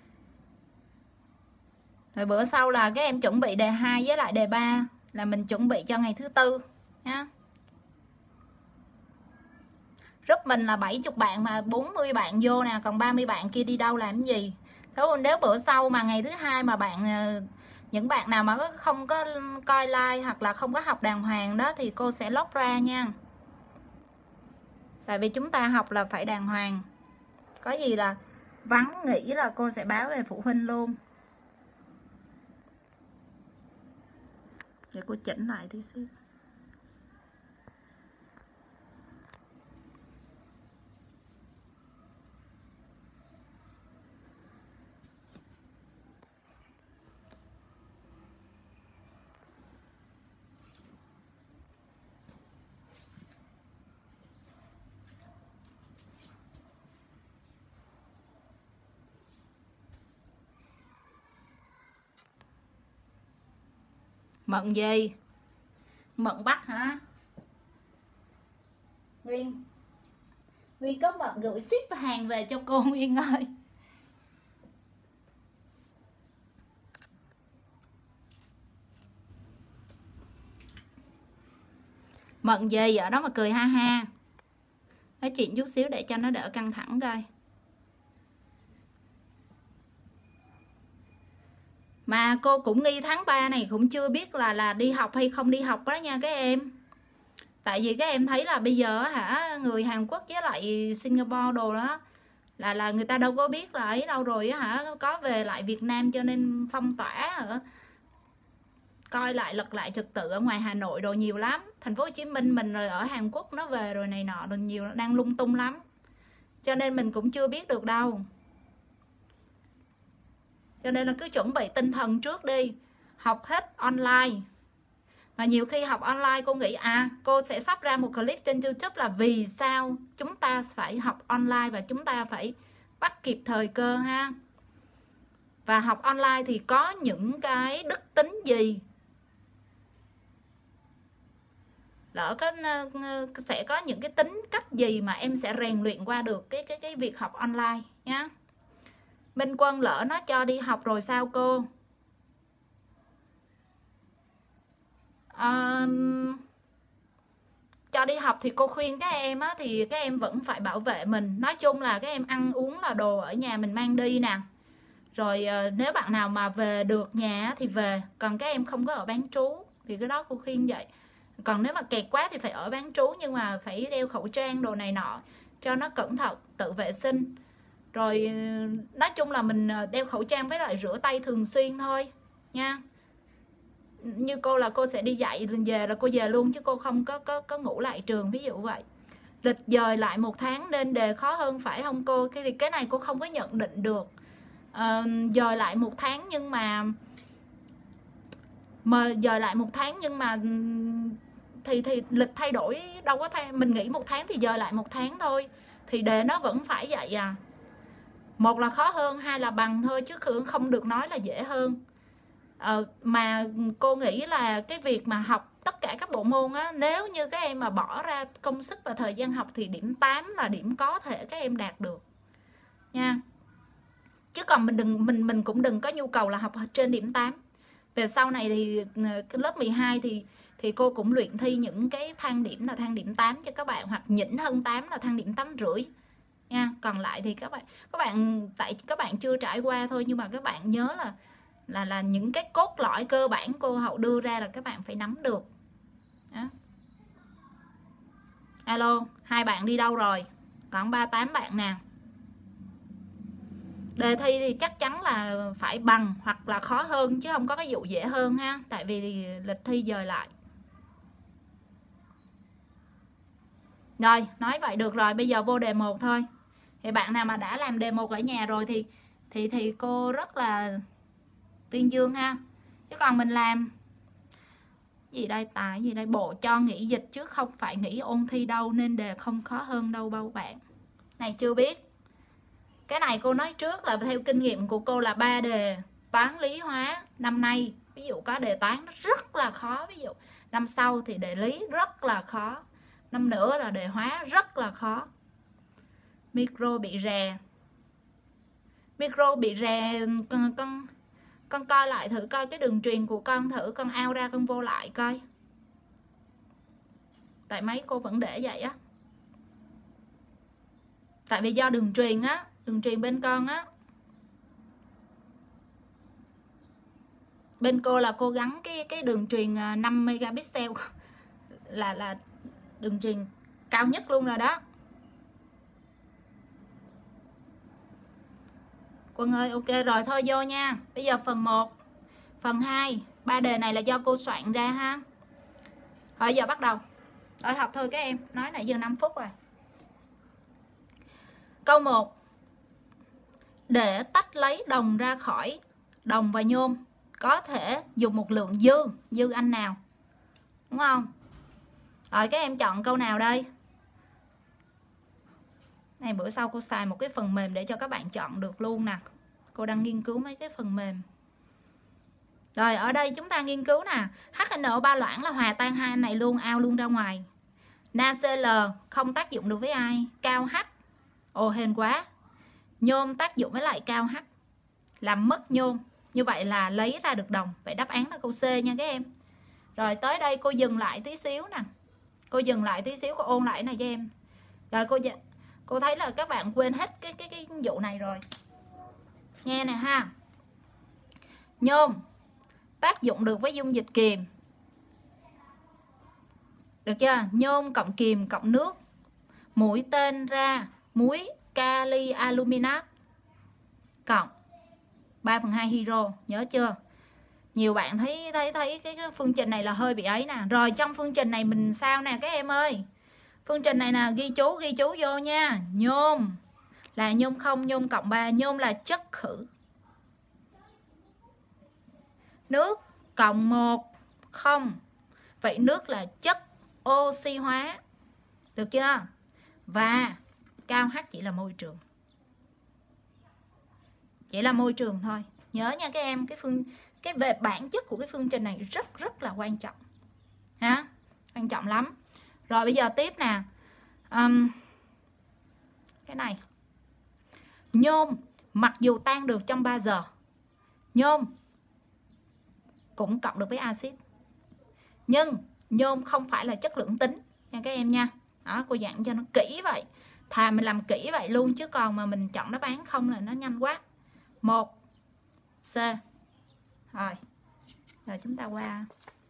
Rồi bữa sau là các em chuẩn bị đề hai với lại đề ba là mình chuẩn bị cho ngày thứ tư nha. Group mình là bảy mươi bạn mà bốn mươi bạn vô nè, còn ba mươi bạn kia đi đâu làm cái gì. Thế nếu bữa sau mà ngày thứ hai mà bạn, những bạn nào mà không có coi like hoặc là không có học đàng hoàng đó thì cô sẽ log ra nha. Tại vì chúng ta học là phải đàng hoàng. Có gì là vắng nghỉ là cô sẽ báo về phụ huynh luôn. Để cô chỉnh lại tí xíu. Mận gì? Mận Bắc hả? Nguyên Nguyên có mận gửi ship hàng về cho cô Nguyên ơi. Mận gì ở đó mà cười ha ha. Nói chuyện chút xíu để cho nó đỡ căng thẳng coi. Mà cô cũng nghi tháng ba này cũng chưa biết là là đi học hay không đi học đó nha các em. Tại vì các em thấy là bây giờ hả, người Hàn Quốc với lại Singapore đồ đó là là người ta đâu có biết là ấy đâu rồi hả, có về lại Việt Nam cho nên phong tỏa hả? Coi lại lật lại trật tự ở ngoài Hà Nội đồ nhiều lắm. Thành phố Hồ Chí Minh mình rồi ở Hàn Quốc nó về rồi này nọ đồ nhiều, đang lung tung lắm. Cho nên mình cũng chưa biết được đâu. Cho nên là cứ chuẩn bị tinh thần trước đi. Học hết online. Mà nhiều khi học online cô nghĩ à, cô sẽ sắp ra một clip trên YouTube là vì sao chúng ta phải học online và chúng ta phải bắt kịp thời cơ ha. Và học online thì có những cái đức tính gì, lỡ có sẽ có những cái tính cách gì mà em sẽ rèn luyện qua được cái cái cái việc học online nhá. Minh Quân lỡ nó cho đi học rồi sao cô? À, cho đi học thì cô khuyên các em á, thì các em vẫn phải bảo vệ mình. Nói chung là các em ăn uống là đồ ở nhà mình mang đi nè. Rồi nếu bạn nào mà về được nhà thì về. Còn các em không có ở bán trú thì cái đó cô khuyên vậy. Còn nếu mà kẹt quá thì phải ở bán trú, nhưng mà phải đeo khẩu trang đồ này nọ cho nó cẩn thận, tự vệ sinh. Rồi nói chung là mình đeo khẩu trang với lại rửa tay thường xuyên thôi nha. như cô là cô sẽ đi dạy về là cô về luôn chứ cô không có có có ngủ lại trường, ví dụ vậy. Lịch dời lại một tháng nên đề khó hơn phải không cô? Cái thì cái này cô không có nhận định được. À, dời lại một tháng nhưng mà mà dời lại một tháng nhưng mà thì thì lịch thay đổi đâu có thay, mình nghĩ một tháng thì dời lại một tháng thôi, thì đề nó vẫn phải vậy à. Một là khó hơn, hai là bằng thôi chứ không được nói là dễ hơn. Ờ, mà cô nghĩ là cái việc mà học tất cả các bộ môn á, nếu như các em mà bỏ ra công sức và thời gian học thì điểm tám là điểm có thể các em đạt được nha. Chứ còn mình đừng mình mình cũng đừng có nhu cầu là học trên điểm tám. Về sau này thì cái lớp mười hai thì thì cô cũng luyện thi những cái thang điểm là thang điểm tám cho các bạn, hoặc nhỉnh hơn tám là thang điểm tám rưỡi nha. Còn lại thì các bạn các bạn tại các bạn chưa trải qua thôi, nhưng mà các bạn nhớ là là là những cái cốt lõi cơ bản cô Hậu đưa ra là các bạn phải nắm được. Đó. Alo, hai bạn đi đâu rồi? Còn ba mươi tám bạn nào. Đề thi thì chắc chắn là phải bằng hoặc là khó hơn chứ không có cái vụ dễ hơn ha, tại vì lịch thi dời lại. Rồi, nói vậy được rồi, bây giờ vô đề một thôi. Thì bạn nào mà đã làm đề một ở nhà rồi thì thì thì cô rất là tuyên dương ha. Chứ còn mình làm gì đây, tài gì đây, bộ cho nghỉ dịch chứ không phải nghỉ ôn thi đâu, nên đề không khó hơn đâu bao bạn. Này chưa biết. Cái này cô nói trước là theo kinh nghiệm của cô là ba đề toán lý hóa năm nay, ví dụ có đề toán rất là khó, ví dụ năm sau thì đề lý rất là khó, năm nữa là đề hóa rất là khó. Micro bị rè. Micro bị rè con con con coi lại thử coi cái đường truyền của con thử, con out ra con vô lại coi. Tại máy cô vẫn để vậy á. Tại vì do đường truyền á, đường truyền bên con á. Bên cô là cô gắn cái cái đường truyền năm megapixel là là đường truyền cao nhất luôn rồi đó. Quân ơi, ok rồi thôi vô nha. Bây giờ phần một, phần hai, ba đề này là do cô soạn ra ha. Rồi giờ bắt đầu. Rồi học thôi các em, nói nãy giờ năm phút rồi. Câu một. Để tách lấy đồng ra khỏi đồng và nhôm, có thể dùng một lượng dư, dư anh nào? Đúng không? Rồi các em chọn câu nào đây? Này bữa sau cô xài một cái phần mềm để cho các bạn chọn được luôn nè. Cô đang nghiên cứu mấy cái phần mềm. Rồi ở đây chúng ta nghiên cứu nè, hát en o ba loãng là hòa tan hai anh này luôn, ao luôn ra ngoài. NaCl không tác dụng được với ai? Cao H. Ồ hên quá. Nhôm tác dụng với lại cao H, làm mất nhôm. Như vậy là lấy ra được đồng. Vậy đáp án là câu C nha các em. Rồi tới đây cô dừng lại tí xíu nè. Cô dừng lại tí xíu, cô ôn lại này cho em. Rồi cô cô thấy là các bạn quên hết cái cái cái vụ này rồi. Nghe nè ha. Nhôm tác dụng được với dung dịch kiềm. Được chưa? Nhôm cộng kiềm cộng nước. Mũi tên ra muối kali aluminat cộng ba phần hai hydro, nhớ chưa? Nhiều bạn thấy thấy thấy cái, cái phương trình này là hơi bị ấy nè. Rồi trong phương trình này mình sao nè các em ơi? Phương trình này nè, ghi chú ghi chú vô nha. Nhôm là nhôm không, nhôm cộng ba, nhôm là chất khử. Nước cộng một không. Vậy nước là chất oxy hóa. Được chưa? Và cao H chỉ là môi trường. Chỉ là môi trường thôi. Nhớ nha các em, cái phương cái về bản chất của cái phương trình này rất rất là quan trọng. Ha? Quan trọng lắm. Rồi bây giờ tiếp nè. Um, cái này. Nhôm mặc dù tan được trong ba giờ, nhôm cũng cộng được với axit. Nhưng nhôm không phải là chất lượng tính nha các em nha. Đó, cô dặn cho nó kỹ vậy. Thà mình làm kỹ vậy luôn, chứ còn mà mình chọn đáp án không là nó nhanh quá. Một C. Rồi. Rồi chúng ta qua.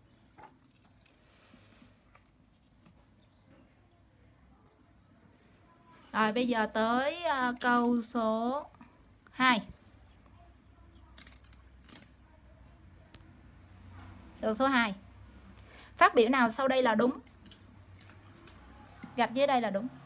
Rồi bây giờ tới uh, câu số hai. Câu số hai. Phát biểu nào sau đây là đúng? Gạch dưới đây là đúng.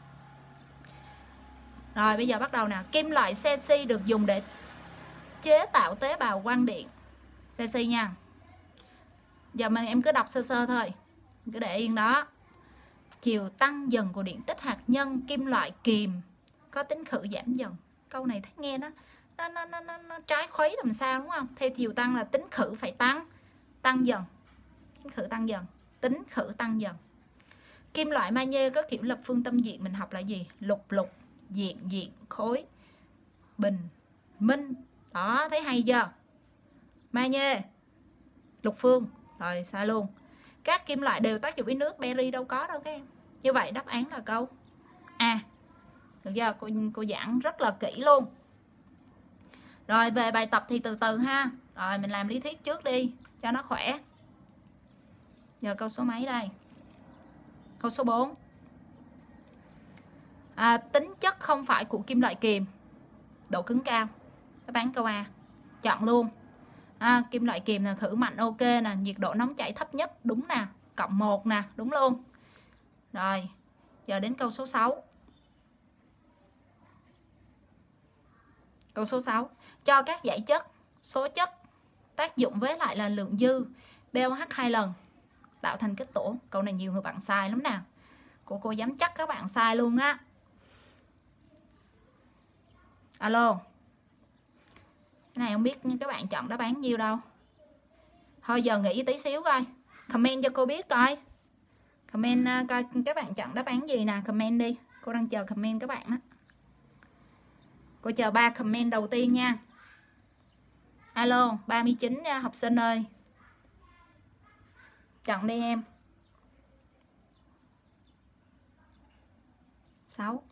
Rồi bây giờ bắt đầu nè. Kim loại cesi được dùng để chế tạo tế bào quang điện. Cesi nha. Giờ mình em cứ đọc sơ sơ thôi, cứ để yên đó. Chiều tăng dần của điện tích hạt nhân kim loại kiềm có tính khử giảm dần. Câu này thấy nghe nó nó nó nó, nó, nó trái khuấy làm sao đúng không? Theo chiều tăng là tính khử phải tăng, tăng dần. Tính khử tăng dần, tính khử tăng dần. Kim loại magie có kiểu lập phương tâm diện mình học là gì? Lục lục, diện diện, khối, bình, minh. Đó, thấy hay chưa? Magie, lục phương. Rồi sai luôn. Các kim loại đều tác dụng với nước, berry đâu có đâu các em. Như vậy đáp án là câu A. Được chưa? Cô, cô giảng rất là kỹ luôn. Rồi về bài tập thì từ từ ha. Rồi mình làm lý thuyết trước đi cho nó khỏe. Giờ câu số mấy đây? Câu số bốn. À, tính chất không phải của kim loại kiềm. Độ cứng cao. Đáp án câu A. Chọn luôn. À, kim loại kiềm là khử mạnh ok nè, nhiệt độ nóng chảy thấp nhất đúng nè, cộng một nè, đúng luôn. Rồi, giờ đến câu số sáu. Câu số sáu. Cho các dãy chất, số chất tác dụng với lại là lượng dư pê ô hát hai lần tạo thành kết tổ. Câu này nhiều người bạn sai lắm nè. Cô cô dám chắc các bạn sai luôn á. Alo. Cái này không biết các bạn chọn đáp án nhiêu đâu. Thôi giờ nghĩ tí xíu coi. Comment cho cô biết coi. Comment uh, coi các bạn chọn đáp án gì nè. Comment đi. Cô đang chờ comment các bạn á. Cô chờ ba comment đầu tiên nha. Alo, ba mươi chín nha, học sinh ơi. Chọn đi em. sáu.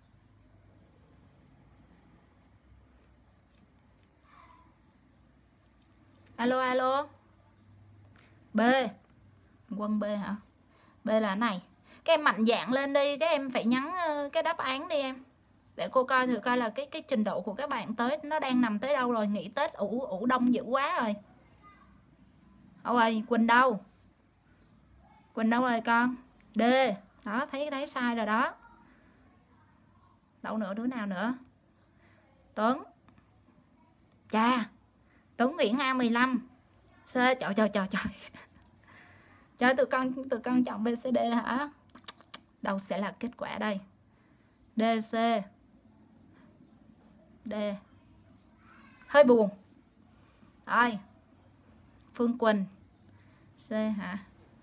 Alo, alo. B. Quân B hả? B là cái này. Các em mạnh dạn lên đi. Các em phải nhắn cái đáp án đi em. Để cô coi thử coi là cái cái trình độ của các bạn tới nó đang nằm tới đâu rồi. Nghỉ Tết ủ ủ đông dữ quá rồi. Đâu rồi? Quỳnh đâu? Quỳnh đâu rồi con? D. Đó, thấy thấy sai rồi đó. Đâu nữa, đứa nào nữa? Tuấn. Chà. Tuấn Nguyễn A mười lăm. C. Trời trời trời trời. Trời, tụi con tụi con chọn B C D hả? Đâu sẽ là kết quả đây? D C. D. Hơi buồn. Rồi. Phương Quỳnh. C hả?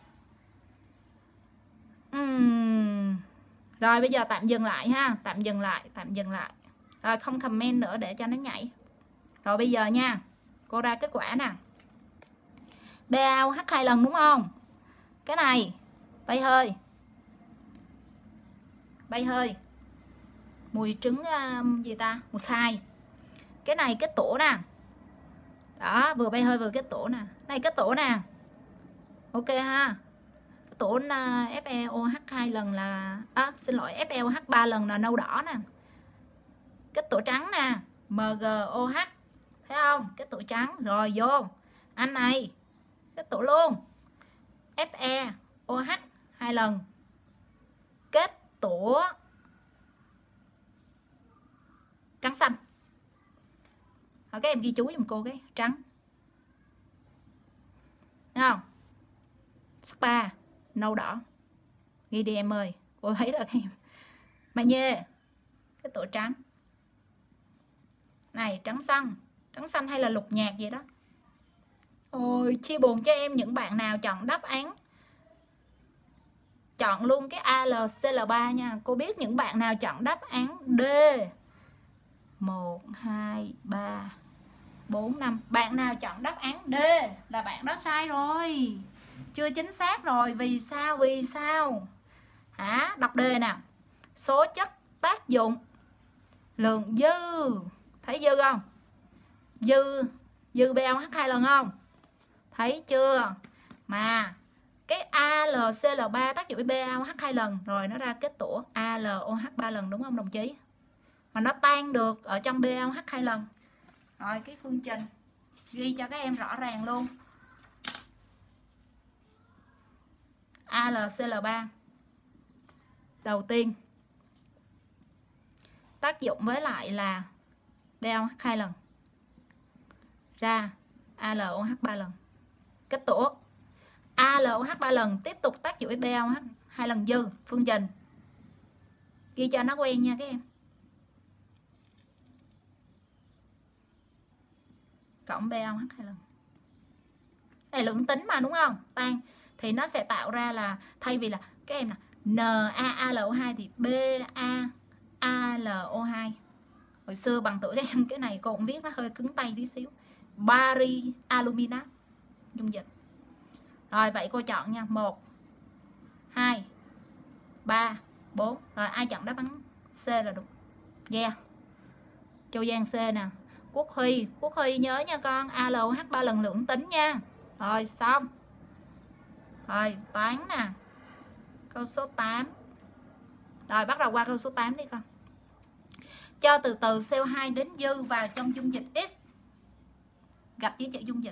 Uhm. Rồi bây giờ tạm dừng lại ha. Tạm dừng lại. Tạm dừng lại. Rồi không comment nữa để cho nó nhảy. Rồi bây giờ nha. Cô ra kết quả nè. pê a ô hát hai lần đúng không? Cái này. Bay hơi. Bay hơi. Mùi trứng um, gì ta? Mùi khai. Cái này kết tổ nè. Đó, vừa bay hơi vừa kết tổ nè. Này kết tổ nè. Ok ha. Kết tổ uh, ép e ô hát hai lần là à, xin lỗi, ép e ô hát ba lần là nâu đỏ nè. Kết tổ trắng nè, em giê ô hát. Thấy không? Kết tổ trắng. Rồi vô. Anh này. Kết tổ luôn. ép e ô hát hai lần. Kết tổ trắng xanh. Rồi các em ghi chú giùm cô cái trắng. Thấy không? Sắc ba, nâu đỏ. Ghi đi em ơi. Cô thấy là các em. Magie. Cái tổ trắng. Này trắng xanh. Trắng xanh hay là lục nhạt vậy đó. Ôi chia buồn cho em những bạn nào chọn đáp án. Chọn luôn cái a lờ xê lờ ba nha. Cô biết những bạn nào chọn đáp án D. một, hai, ba, bốn, năm. Bạn nào chọn đáp án D là bạn đó sai rồi. Chưa chính xác rồi. Vì sao? Vì sao? Hả? Đọc D nè. Số chất tác dụng lượng dư. Thấy dư không? Dư. Dư pê ô hát hai lần không? Thấy chưa? Mà cái a lờ xê lờ ba tác dụng với pê ô hát hai lần. Rồi nó ra kết tổ a lờ ô hát ba lần đúng không đồng chí? Mà nó tan được ở trong pê ô hát hai lần. Rồi cái phương trình ghi cho các em rõ ràng luôn. a lờ xê lờ ba. Đầu tiên tác dụng với lại là bê o hát hai lần, ra a lờ o hát ba lần. Kết tủa a lờ o hát ba lần tiếp tục tác dụng với bê o hát hai lần dư. Phương trình ghi cho nó quen nha các em. Cộng bê o hát hai lần. Này lượng tính mà đúng không? Tan thì nó sẽ tạo ra là thay vì là các em là en a a lờ o hai thì bê a a lờ o hai. Hồi xưa bằng tuổi các em cái này cô cũng viết nó hơi cứng tay tí xíu. Bari aluminat dung dịch. Rồi vậy cô chọn nha. một hai ba bốn. Rồi ai chọn đáp án C là đúng. Yeah. Châu Giang C nè. Quốc Huy, Quốc Huy nhớ nha con, a lờ o hát ba lần lượng tính nha. Rồi xong. Rồi toán nè. Câu số tám. Rồi bắt đầu qua câu số tám đi con. Cho từ từ xê o hai đến dư vào trong dung dịch X. Gặp với chữ dung dịch.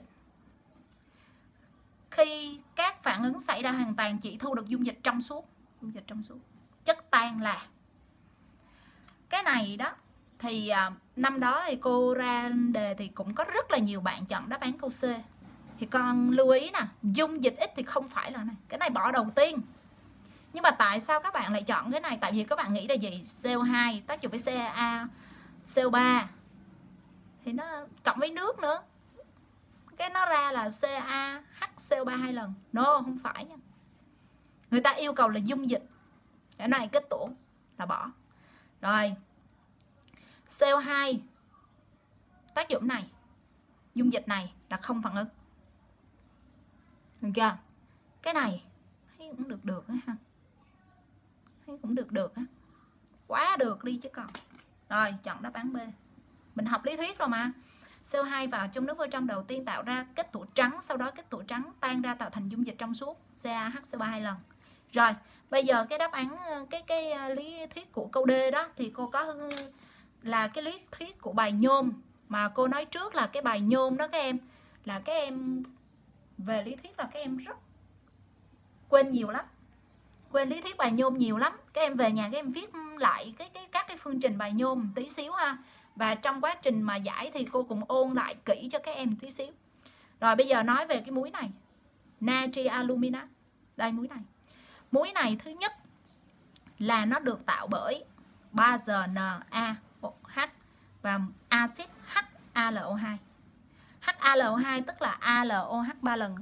Khi các phản ứng xảy ra hoàn toàn chỉ thu được dung dịch trong suốt. Dung dịch trong suốt. Chất tan là. Cái này đó thì à, năm đó thì cô ra đề thì cũng có rất là nhiều bạn chọn đáp án câu C. Thì con lưu ý nè, dung dịch X thì không phải là này. Cái này bỏ đầu tiên. Nhưng mà tại sao các bạn lại chọn cái này? Tại vì các bạn nghĩ là gì? xê o hai tác dụng với xê a, xê o ba thì nó cộng với nước nữa. Cái nó ra là xê a hát xê o ba hai lần. No, không phải nha. Người ta yêu cầu là dung dịch. Cái này kết tủa là bỏ. Rồi. xê o hai tác dụng này, dung dịch này là không phản ứng. Được chưa? Cái này thấy cũng được được ha. Thấy cũng được được á. Quá được đi chứ còn. Rồi, chọn đáp án B. Mình học lý thuyết rồi mà. xê o hai vào trong nước vôi trong đầu tiên tạo ra kết tủa trắng, sau đó kết tủa trắng tan ra tạo thành dung dịch trong suốt, xê a hát xê o ba hai lần. Rồi, bây giờ cái đáp án cái cái lý thuyết của câu D đó thì cô có là cái lý thuyết của bài nhôm mà cô nói trước là cái bài nhôm đó các em, là các em về lý thuyết là các em rất quên nhiều lắm. Quên lý thuyết bài nhôm nhiều lắm. Các em về nhà các em viết lại cái cái các cái phương trình bài nhôm một tí xíu ha. Và trong quá trình mà giải thì cô cũng ôn lại kỹ cho các em một tí xíu. Rồi bây giờ nói về cái muối này. Natri aluminat. Đây muối này. Muối này thứ nhất là nó được tạo bởi bazơ NaOH và axit hát a lờ o hai. hát a lờ o hai tức là a lờ o hát ba lần.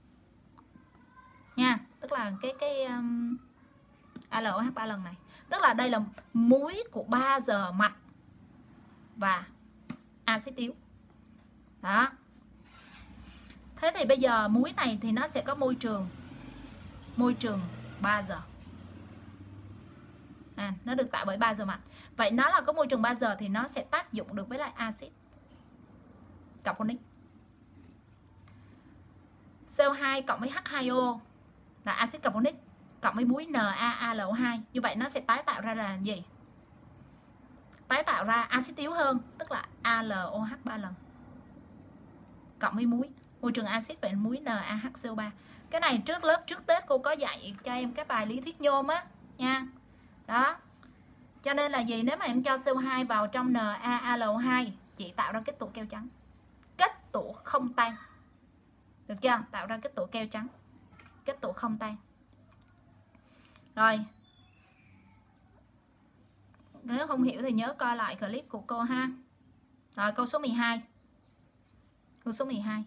Nha, tức là cái cái um, a lờ o hát ba lần này. Tức là đây là muối của bazơ mạnh và axit yếu. Đó. Thế thì bây giờ muối này thì nó sẽ có môi trường môi trường bazơ. À, nó được tạo bởi bazơ mạnh. Vậy nó là có môi trường bazơ thì nó sẽ tác dụng được với lại axit carbonic. xê o hai cộng với hát hai o là axit carbonic cộng với muối en a a lờ o hai. Như vậy nó sẽ tái tạo ra là gì? Tái tạo ra axit yếu hơn, tức là a lờ o hát ba lần. Cộng với muối, môi trường axit vậy muối en a hát xê o ba. Cái này trước lớp trước Tết cô có dạy cho em cái bài lý thuyết nhôm á nha. Đó. Cho nên là gì? Nếu mà em cho xê o hai vào trong en a a lờ o hai chỉ tạo ra kết tủa keo trắng. Kết tủa không tan. Được chưa? Tạo ra kết tủa keo trắng. Kết tủa không tan. Rồi. Nếu không hiểu thì nhớ coi lại clip của cô ha. Rồi câu số mười hai. Câu số mười hai.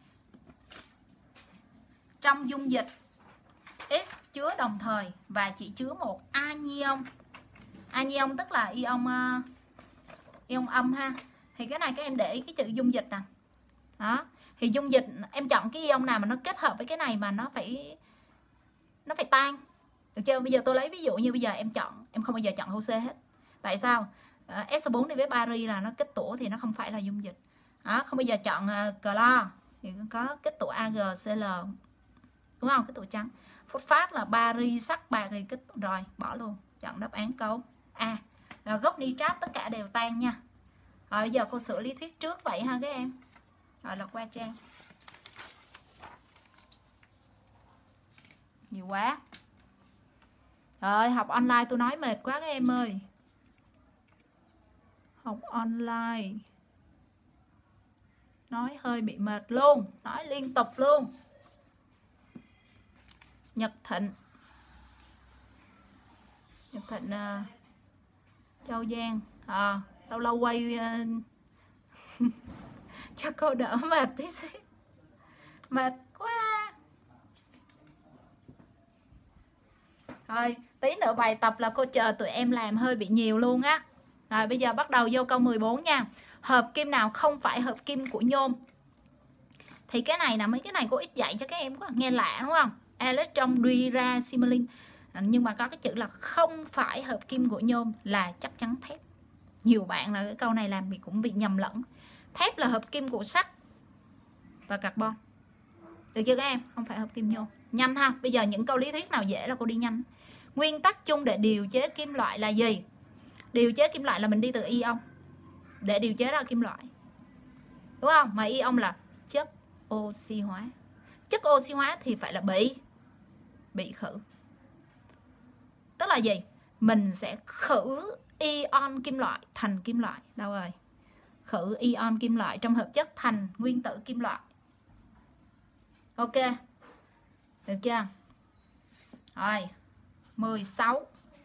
Trong dung dịch X chứa đồng thời và chỉ chứa một anion. Anion tức là ion uh, ion âm ha. Thì cái này các em để ý cái chữ dung dịch nè. Đó. Thì dung dịch em chọn cái ion nào mà nó kết hợp với cái này mà nó phải nó phải tan. Được chưa? Bây giờ tôi lấy ví dụ như bây giờ em chọn, em không bao giờ chọn câu C hết. Tại sao? Uh, S O bốn đi với bari là nó kết tủa thì nó không phải là dung dịch. Đó, không bao giờ chọn uh, clo thì có kết tủa AgCl. Đúng không? Kết tủa trắng. Phốt phát là bari sắt bạc thì kết tủa. Rồi, bỏ luôn. Chọn đáp án câu A. Rồi gốc nitrat tất cả đều tan nha. Rồi bây giờ cô sửa lý thuyết trước vậy ha các em. Rồi là qua trang. Nhiều quá. Rồi, học online tôi nói mệt quá các em ơi. Học online nói hơi bị mệt luôn, nói liên tục luôn. Nhật Thịnh, Nhật Thịnh uh, Châu Giang à, lâu lâu quay uh, cho cô đỡ mệt tí xíu. Mệt quá. Rồi tí nữa bài tập là cô chờ tụi em làm hơi bị nhiều luôn á. Rồi bây giờ bắt đầu vô câu mười bốn nha. Hợp kim nào không phải hợp kim của nhôm? Thì cái này là mấy cái này cô ít dạy cho các em quá, nghe lạ đúng không? Electron dura similin. Nhưng mà có cái chữ là không phải hợp kim của nhôm là chắc chắn thép. Nhiều bạn là cái câu này làm bị cũng bị nhầm lẫn. Thép là hợp kim của sắt và carbon. Được chưa các em? Không phải hợp kim nhôm. Nhanh ha. Bây giờ những câu lý thuyết nào dễ là cô đi nhanh. Nguyên tắc chung để điều chế kim loại là gì? Điều chế kim loại là mình đi từ ion để điều chế ra kim loại, đúng không? Mà ion là chất oxy hóa. Chất oxy hóa thì phải là bị bị khử. Tức là gì? Mình sẽ khử ion kim loại thành kim loại. Đâu rồi? Khử ion kim loại trong hợp chất thành nguyên tử kim loại. Ok. Được chưa? Rồi, mười sáu.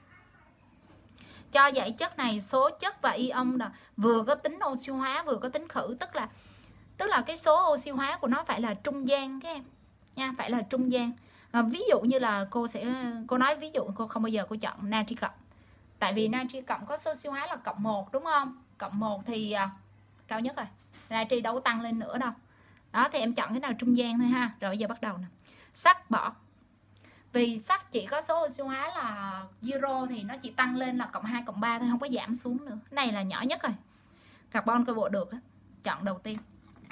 Cho dãy chất này số chất và ion là vừa có tính oxy hóa vừa có tính khử, tức là tức là cái số oxy hóa của nó phải là trung gian các em nha, phải là trung gian. À, ví dụ như là cô sẽ cô nói ví dụ cô không bao giờ cô chọn natri cộng, tại vì natri cộng có số oxy hóa là cộng một đúng không? Cộng một thì à, cao nhất rồi, natri đâu có tăng lên nữa đâu. Đó thì em chọn cái nào trung gian thôi ha. Rồi giờ bắt đầu nè. Sắt bỏ. Vì sắt chỉ có số oxy hóa là zero thì nó chỉ tăng lên là cộng hai cộng ba thôi, không có giảm xuống nữa. Cái này là nhỏ nhất rồi. Carbon coi bộ được á. Chọn đầu tiên.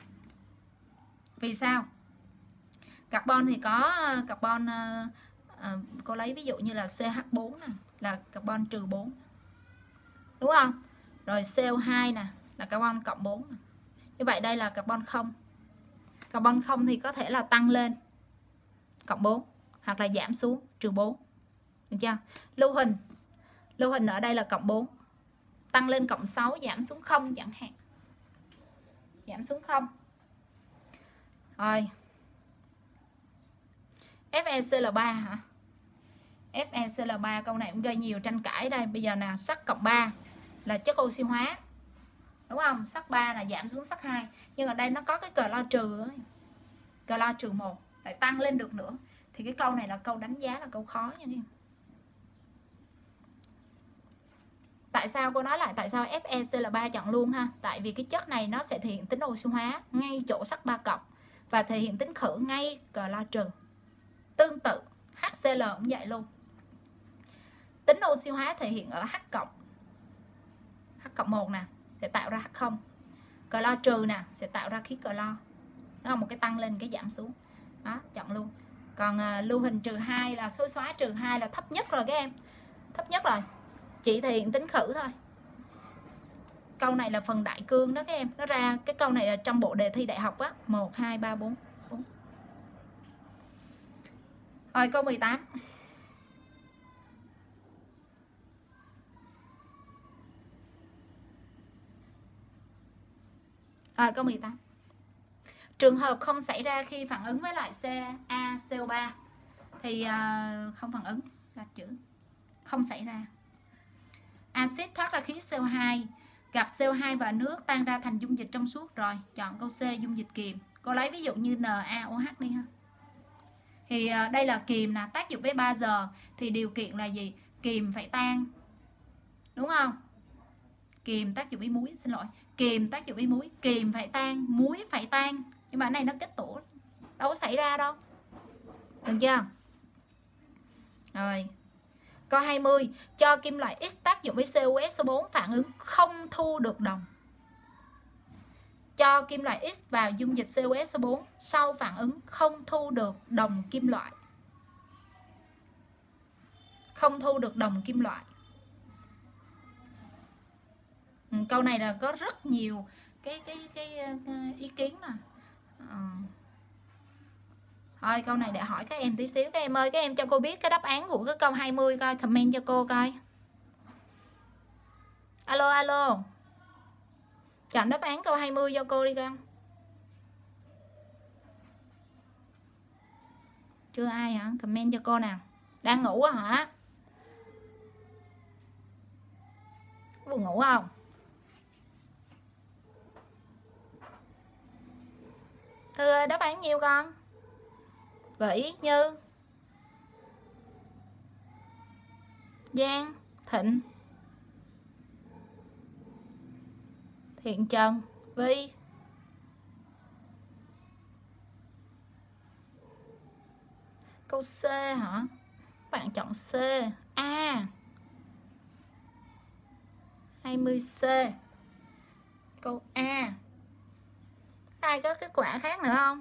Vì sao? Carbon thì có carbon uh, uh, cô lấy ví dụ như là xê hát bốn nè, là carbon trừ bốn. Đúng không? Rồi xê o hai nè là carbon cộng bốn nè. Như vậy đây là carbon không. Carbon không thì có thể là tăng lên cộng bốn hoặc là giảm xuống trừ bốn. Được chưa? Lưu huỳnh. Lưu huỳnh ở đây là cộng bốn. Tăng lên cộng sáu, giảm xuống không chẳng hạn. Giảm xuống không. Rồi. ép e xê lờ ba hả? ép e xê lờ ba câu này cũng gây nhiều tranh cãi đây. Bây giờ nào, sắt cộng ba là chất oxy hóa. Đúng không? Sắt ba là giảm xuống sắt hai. Nhưng ở đây nó có cái cờ lo trừ ấy. Cờ lo trừ một lại tăng lên được nữa. Thì cái câu này là câu đánh giá là câu khó nha em. Tại sao cô nói lại tại sao ép e xê lờ ba chọn luôn ha? Tại vì cái chất này nó sẽ thể hiện tính oxy hóa ngay chỗ sắt ba cộng và thể hiện tính khử ngay clo trừ. Tương tự hát xê lờ cũng vậy luôn. Tính oxy hóa thể hiện ở H cộng. H cộng một nè sẽ tạo ra H không. Clo trừ nè sẽ tạo ra khí clo. Nó là một cái tăng lên cái giảm xuống. Đó, chọn luôn. Còn uh, lưu huỳnh trừ hai là số xóa trừ hai là thấp nhất rồi các em. Thấp nhất rồi. Chỉ thể hiện tính khử thôi. Câu này là phần đại cương đó các em. Nó ra cái câu này là trong bộ đề thi đại học á. một, hai, ba, bốn, bốn. Rồi câu mười tám. Rồi câu mười tám. Trường hợp không xảy ra khi phản ứng với lại ca xê o ba thì uh, không phản ứng, gạch chữ không xảy ra. Axit thoát ra khí xê o hai, gặp xê o hai và nước tan ra thành dung dịch trong suốt. Rồi chọn câu C, dung dịch kiềm. Cô lấy ví dụ như NaOH đi ha. Thì uh, đây là kiềm nè, tác dụng với ba giờ thì điều kiện là gì? Kiềm phải tan. Đúng không? Kiềm tác dụng với muối, xin lỗi. Kiềm tác dụng với muối, kiềm phải tan, muối phải tan. Nhưng mà cái này nó kết tủa, đâu có xảy ra đâu. Được chưa? Rồi. Câu hai mươi. Cho kim loại X tác dụng với xê o ét bốn phản ứng không thu được đồng. Cho kim loại X vào dung dịch xê o ét bốn, sau phản ứng không thu được đồng kim loại. Không thu được đồng kim loại. Ừ, câu này là có rất nhiều cái cái cái, cái ý kiến nè. À, Thôi câu này để hỏi các em tí xíu. Các em ơi, các em cho cô biết cái đáp án của cái câu hai mươi coi, comment cho cô coi. Alo alo. Chọn đáp án câu hai mươi cho cô đi con. Chưa ai hả? Comment cho cô nào. Đang ngủ hả? Buồn ngủ không? Thưa đáp án nhiêu con? Vĩ, Như, Giang, Thịnh, Thiện Trần, Vi. Câu C hả? Bạn chọn C. A. hai mươi C. Câu A. Ai có kết quả khác nữa không?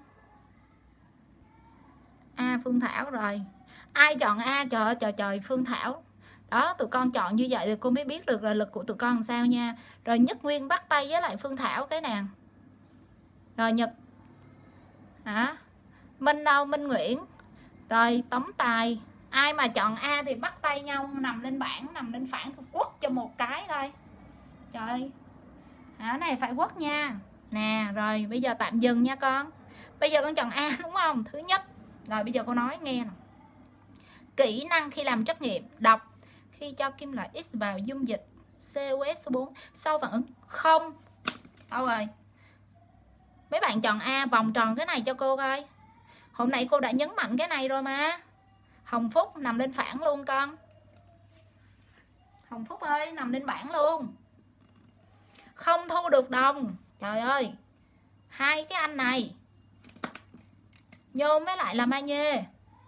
A, Phương Thảo rồi. Ai chọn A? Trời ơi trời trời, Phương Thảo. Đó, tụi con chọn như vậy thì cô mới biết được là lực của tụi con làm sao nha. Rồi Nhất Nguyên bắt tay với lại Phương Thảo cái nào. Rồi Nhật hả? Minh đâu? Minh Nguyễn. Rồi Tống Tài. Ai mà chọn A thì bắt tay nhau nằm lên bảng, nằm lên phản thì quất cho một cái coi. Trời ơi. Cái này phải quất nha. Nè, rồi bây giờ tạm dừng nha con. Bây giờ con chọn A đúng không? Thứ nhất. Rồi bây giờ cô nói nghe nè. Kỹ năng khi làm trắc nghiệm. Đọc. Khi cho kim loại X vào dung dịch xê o ét số bốn, sau phản ứng không. Đâu rồi? Mấy bạn chọn A, vòng tròn cái này cho cô coi. Hôm nay cô đã nhấn mạnh cái này rồi mà. Hồng Phúc nằm lên phản luôn con. Hồng Phúc ơi, nằm lên bảng luôn. Không thu được đồng. Trời ơi. Hai cái anh này. Nhôm với lại là magie.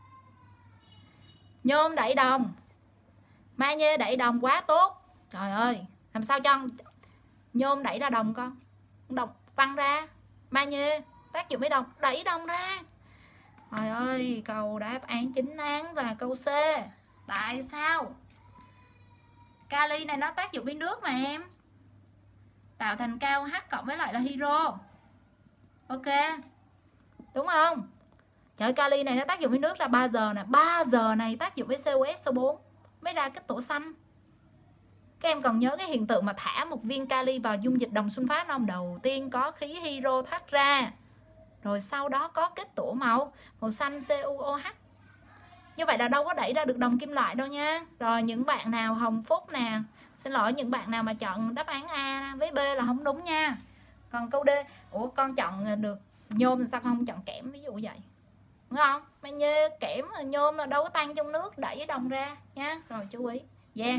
Nhôm đẩy đồng, magie đẩy đồng quá tốt. Trời ơi, làm sao cho nhôm đẩy ra đồng con? Đồng văng ra. Magie tác dụng với đồng, đẩy đồng ra. Trời ơi, câu đáp án chính án là câu C. Tại sao? Kali này nó tác dụng với nước mà em. Tạo thành cao H cộng với lại là hydro. Ok. Đúng không? Trời, kali này nó tác dụng với nước là ba giờ nè. ba giờ này tác dụng với xê o ét số bốn mới ra kết tủa xanh. Các em còn nhớ cái hiện tượng mà thả một viên kali vào dung dịch đồng sunfat không? Đầu tiên có khí hydro thoát ra, rồi sau đó có kết tủa màu màu xanh xê u ô hát. Như vậy là đâu có đẩy ra được đồng kim loại đâu nha. Rồi những bạn nào Hồng Phúc nè, xin lỗi, những bạn nào mà chọn đáp án A với B là không đúng nha. Còn câu D, ủa con chọn được nhôm thì sao con không chọn kẽm, ví dụ vậy, đúng không? Magie, kẽm, nhôm là đâu có tan trong nước, đẩy đồng ra nha. Rồi chú ý. Yeah.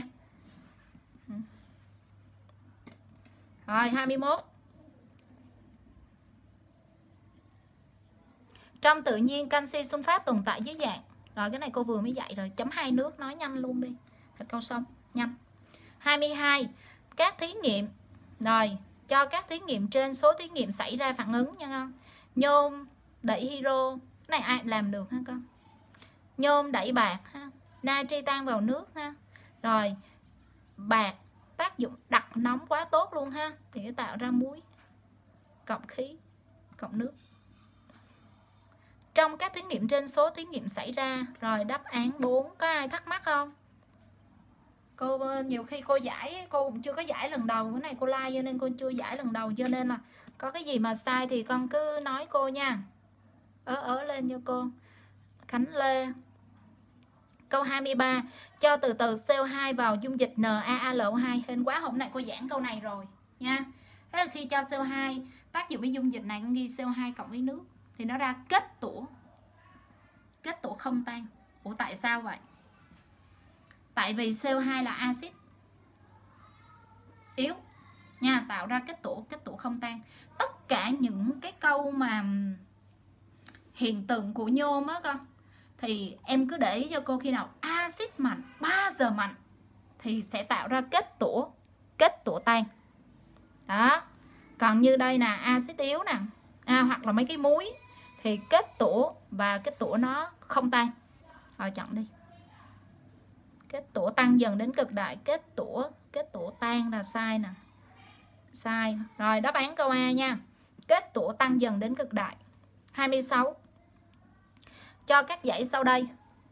Rồi hai mươi mốt. Trong tự nhiên canxi sunfat tồn tại dưới dạng. Rồi cái này cô vừa mới dạy rồi, chấm hai nước nói nhanh luôn đi. Thật câu xong, nhanh. hai mươi hai. Các thí nghiệm. Rồi, cho các thí nghiệm trên số thí nghiệm xảy ra phản ứng nha con. Nhôm đẩy hydro, cái này ai làm được ha con. Nhôm đẩy bạc ha, natri tan vào nước ha. Rồi bạc tác dụng đặc nóng quá tốt luôn ha, thì nó tạo ra muối cộng khí cộng nước. Trong các thí nghiệm trên số thí nghiệm xảy ra. Rồi đáp án bốn, có ai thắc mắc không? Cô nhiều khi cô giải cô cũng chưa có giải lần đầu, cái này cô like cho nên cô chưa giải lần đầu, cho nên là có cái gì mà sai thì con cứ nói cô nha. Ớ ớ lên cho cô. Khánh Lê. Câu hai mươi ba, cho từ từ xê o hai vào dung dịch en a a lờ o hai. Hên quá hôm nay cô giảng câu này rồi nha. Thế là khi cho xê o hai tác dụng với dung dịch này, con ghi xê o hai cộng với nước thì nó ra kết tủa. Kết tủa không tan. Ủa tại sao vậy? Tại vì xê o hai là axit yếu nha, tạo ra kết tủa, kết tủa không tan. Tất cả những cái câu mà hiện tượng của nhôm á con, thì em cứ để ý cho cô, khi nào axit mạnh, ba giờ mạnh thì sẽ tạo ra kết tủa, kết tủa tan. Đó. Còn như đây nè, axit yếu nè, à, hoặc là mấy cái muối thì kết tủa và kết tủa nó không tan. Rồi chọn đi. Kết tủa tăng dần đến cực đại, kết tủa, kết tủa tan là sai nè. Sai. Rồi đáp án câu A nha. Kết tủa tăng dần đến cực đại. hai mươi sáu. cho các dãy sau đây.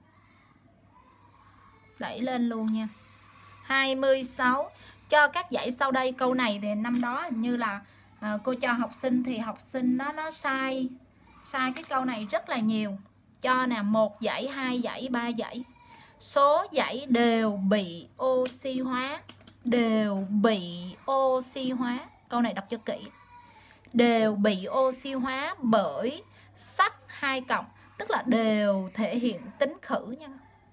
Đẩy lên luôn nha. hai mươi sáu cho các dãy sau đây. Câu này thì năm đó như là à, cô cho học sinh thì học sinh nó nó sai sai cái câu này rất là nhiều. Cho nè, một dãy, hai dãy, ba dãy. Số dãy đều bị oxy hóa, đều bị oxy hóa. Câu này đọc cho kỹ. Đều bị oxy hóa bởi sắt hai cộng, tức là đều thể hiện tính khử nha.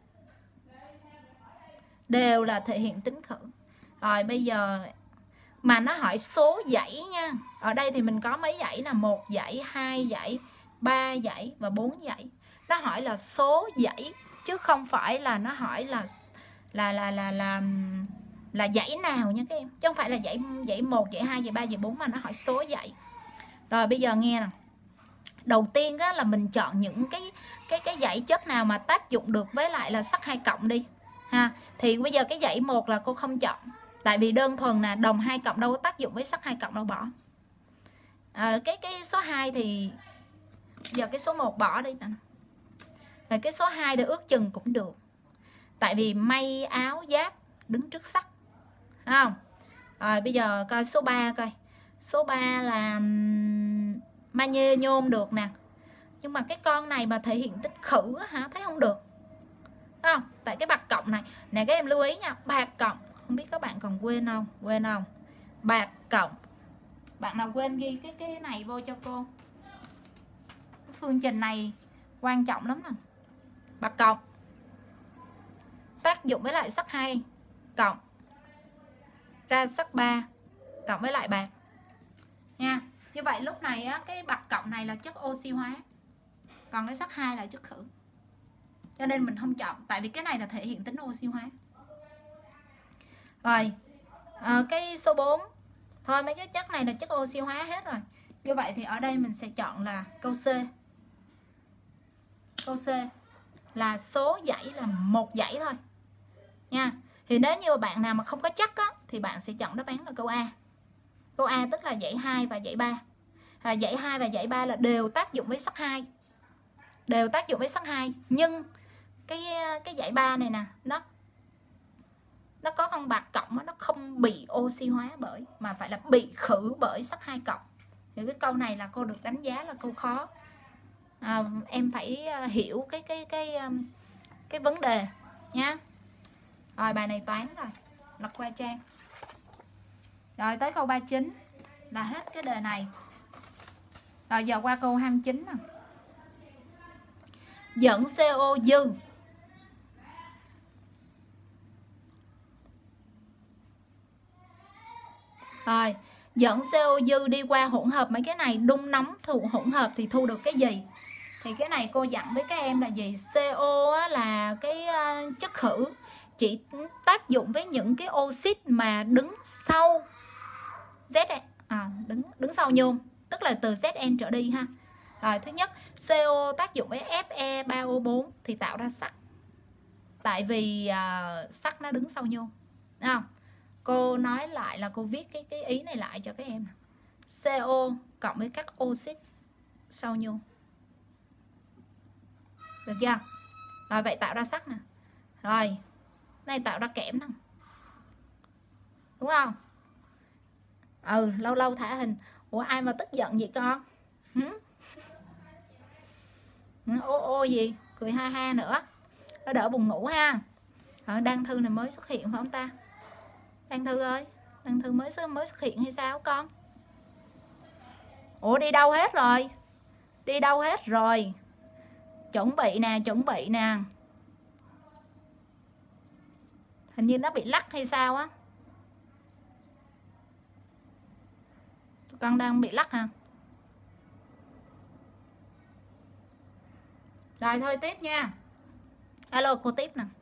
Đều là thể hiện tính khử. Rồi bây giờ mà nó hỏi số dãy nha. Ở đây thì mình có mấy dãy là một dãy, hai dãy, ba dãy và bốn dãy. Nó hỏi là số dãy chứ không phải là nó hỏi là là là là là là dãy nào nha các em. Chứ không phải là dãy dãy một, dãy hai, dãy ba, dãy bốn mà nó hỏi số dãy. Rồi bây giờ nghe nè. Đầu tiên á, là mình chọn những cái cái cái dãy chất nào mà tác dụng được với lại là sắt hai cộng đi ha. Thì bây giờ cái dãy một là cô không chọn, tại vì đơn thuần là đồng hai cộng đâu có tác dụng với sắt hai cộng đâu, bỏ. À, cái cái số hai thì giờ cái số một bỏ đi nè. Rồi cái số hai thì ước chừng cũng được. Tại vì may áo giáp đứng trước sắt. Thấy không? Rồi bây giờ coi số ba coi. Số ba là magie nhôm được nè. Nhưng mà cái con này mà thể hiện tích khử hả? Thấy không được. Thấy không? Tại cái bạc cộng này. Nè các em lưu ý nha. Bạc cộng. Không biết các bạn còn quên không? Quên không? Bạc cộng. Bạn nào quên ghi cái cái này vô cho cô. Cái phương trình này quan trọng lắm nè. Bạc cộng tác dụng với lại sắt hai cộng ra sắt ba cộng với lại bạc nha. Như vậy lúc này á, cái bạc cộng này là chất oxy hóa, còn cái sắt hai là chất khử, cho nên mình không chọn, tại vì cái này là thể hiện tính oxy hóa. Rồi à, cái số bốn thôi, mấy cái chất này là chất oxy hóa hết rồi. Như vậy thì ở đây mình sẽ chọn là câu C. Câu C là số dãy là một dãy thôi nha. Thì nếu như bạn nào mà không có chắc á, thì bạn sẽ chọn đáp án là câu A. Câu A tức là dãy hai và dãy ba. À, dãy hai và dãy ba là đều tác dụng với sắt hai, đều tác dụng với sắt hai, nhưng cái cái dãy ba này nè, nó nó có con bạc cộng đó, nó không bị oxy hóa bởi mà phải là bị khử bởi sắt hai cộng. Thì cái câu này là cô được đánh giá là câu khó. À, em phải hiểu cái cái cái cái vấn đề nhá. Rồi bài này toán rồi, lật qua trang. Rồi tới câu ba mươi chín là hết cái đề này. Rồi giờ qua câu hai mươi chín nè. Dẫn xê o dư Rồi, dẫn xê o dư đi qua hỗn hợp mấy cái này, đun nóng thụ hỗn hợp thì thu được cái gì? Thì cái này cô dặn với các em là gì? xê o á, là cái uh, chất khử, chỉ tác dụng với những cái oxit mà đứng sau Z, à, đứng đứng sau nhôm, tức là từ Zn trở đi ha. Rồi thứ nhất, xê o tác dụng với F e ba O bốn thì tạo ra sắt. Tại vì uh, sắt nó đứng sau nhôm. Đúng không? Cô nói lại là cô viết cái cái ý này lại cho các em. xê o cộng với các oxit sau nhôm. Được chưa? Rồi vậy tạo ra sắt nè. Rồi, này tạo ra kẽm nè. Đúng không? Ừ, lâu lâu thả hình. Ủa ai mà tức giận vậy con? Hử? Ô ô gì? Cười ha ha nữa. Nó đỡ buồn ngủ ha. Ở Đăng Thư này mới xuất hiện phải không ta? Đăng Thư ơi, Đăng Thư mới mới xuất hiện hay sao con? Ủa đi đâu hết rồi? Đi đâu hết rồi? Chuẩn bị nè, chuẩn bị nè. Hình như nó bị lắc hay sao á. Con đang bị lắc hả? Rồi thôi tiếp nha. Alo cô tiếp nè.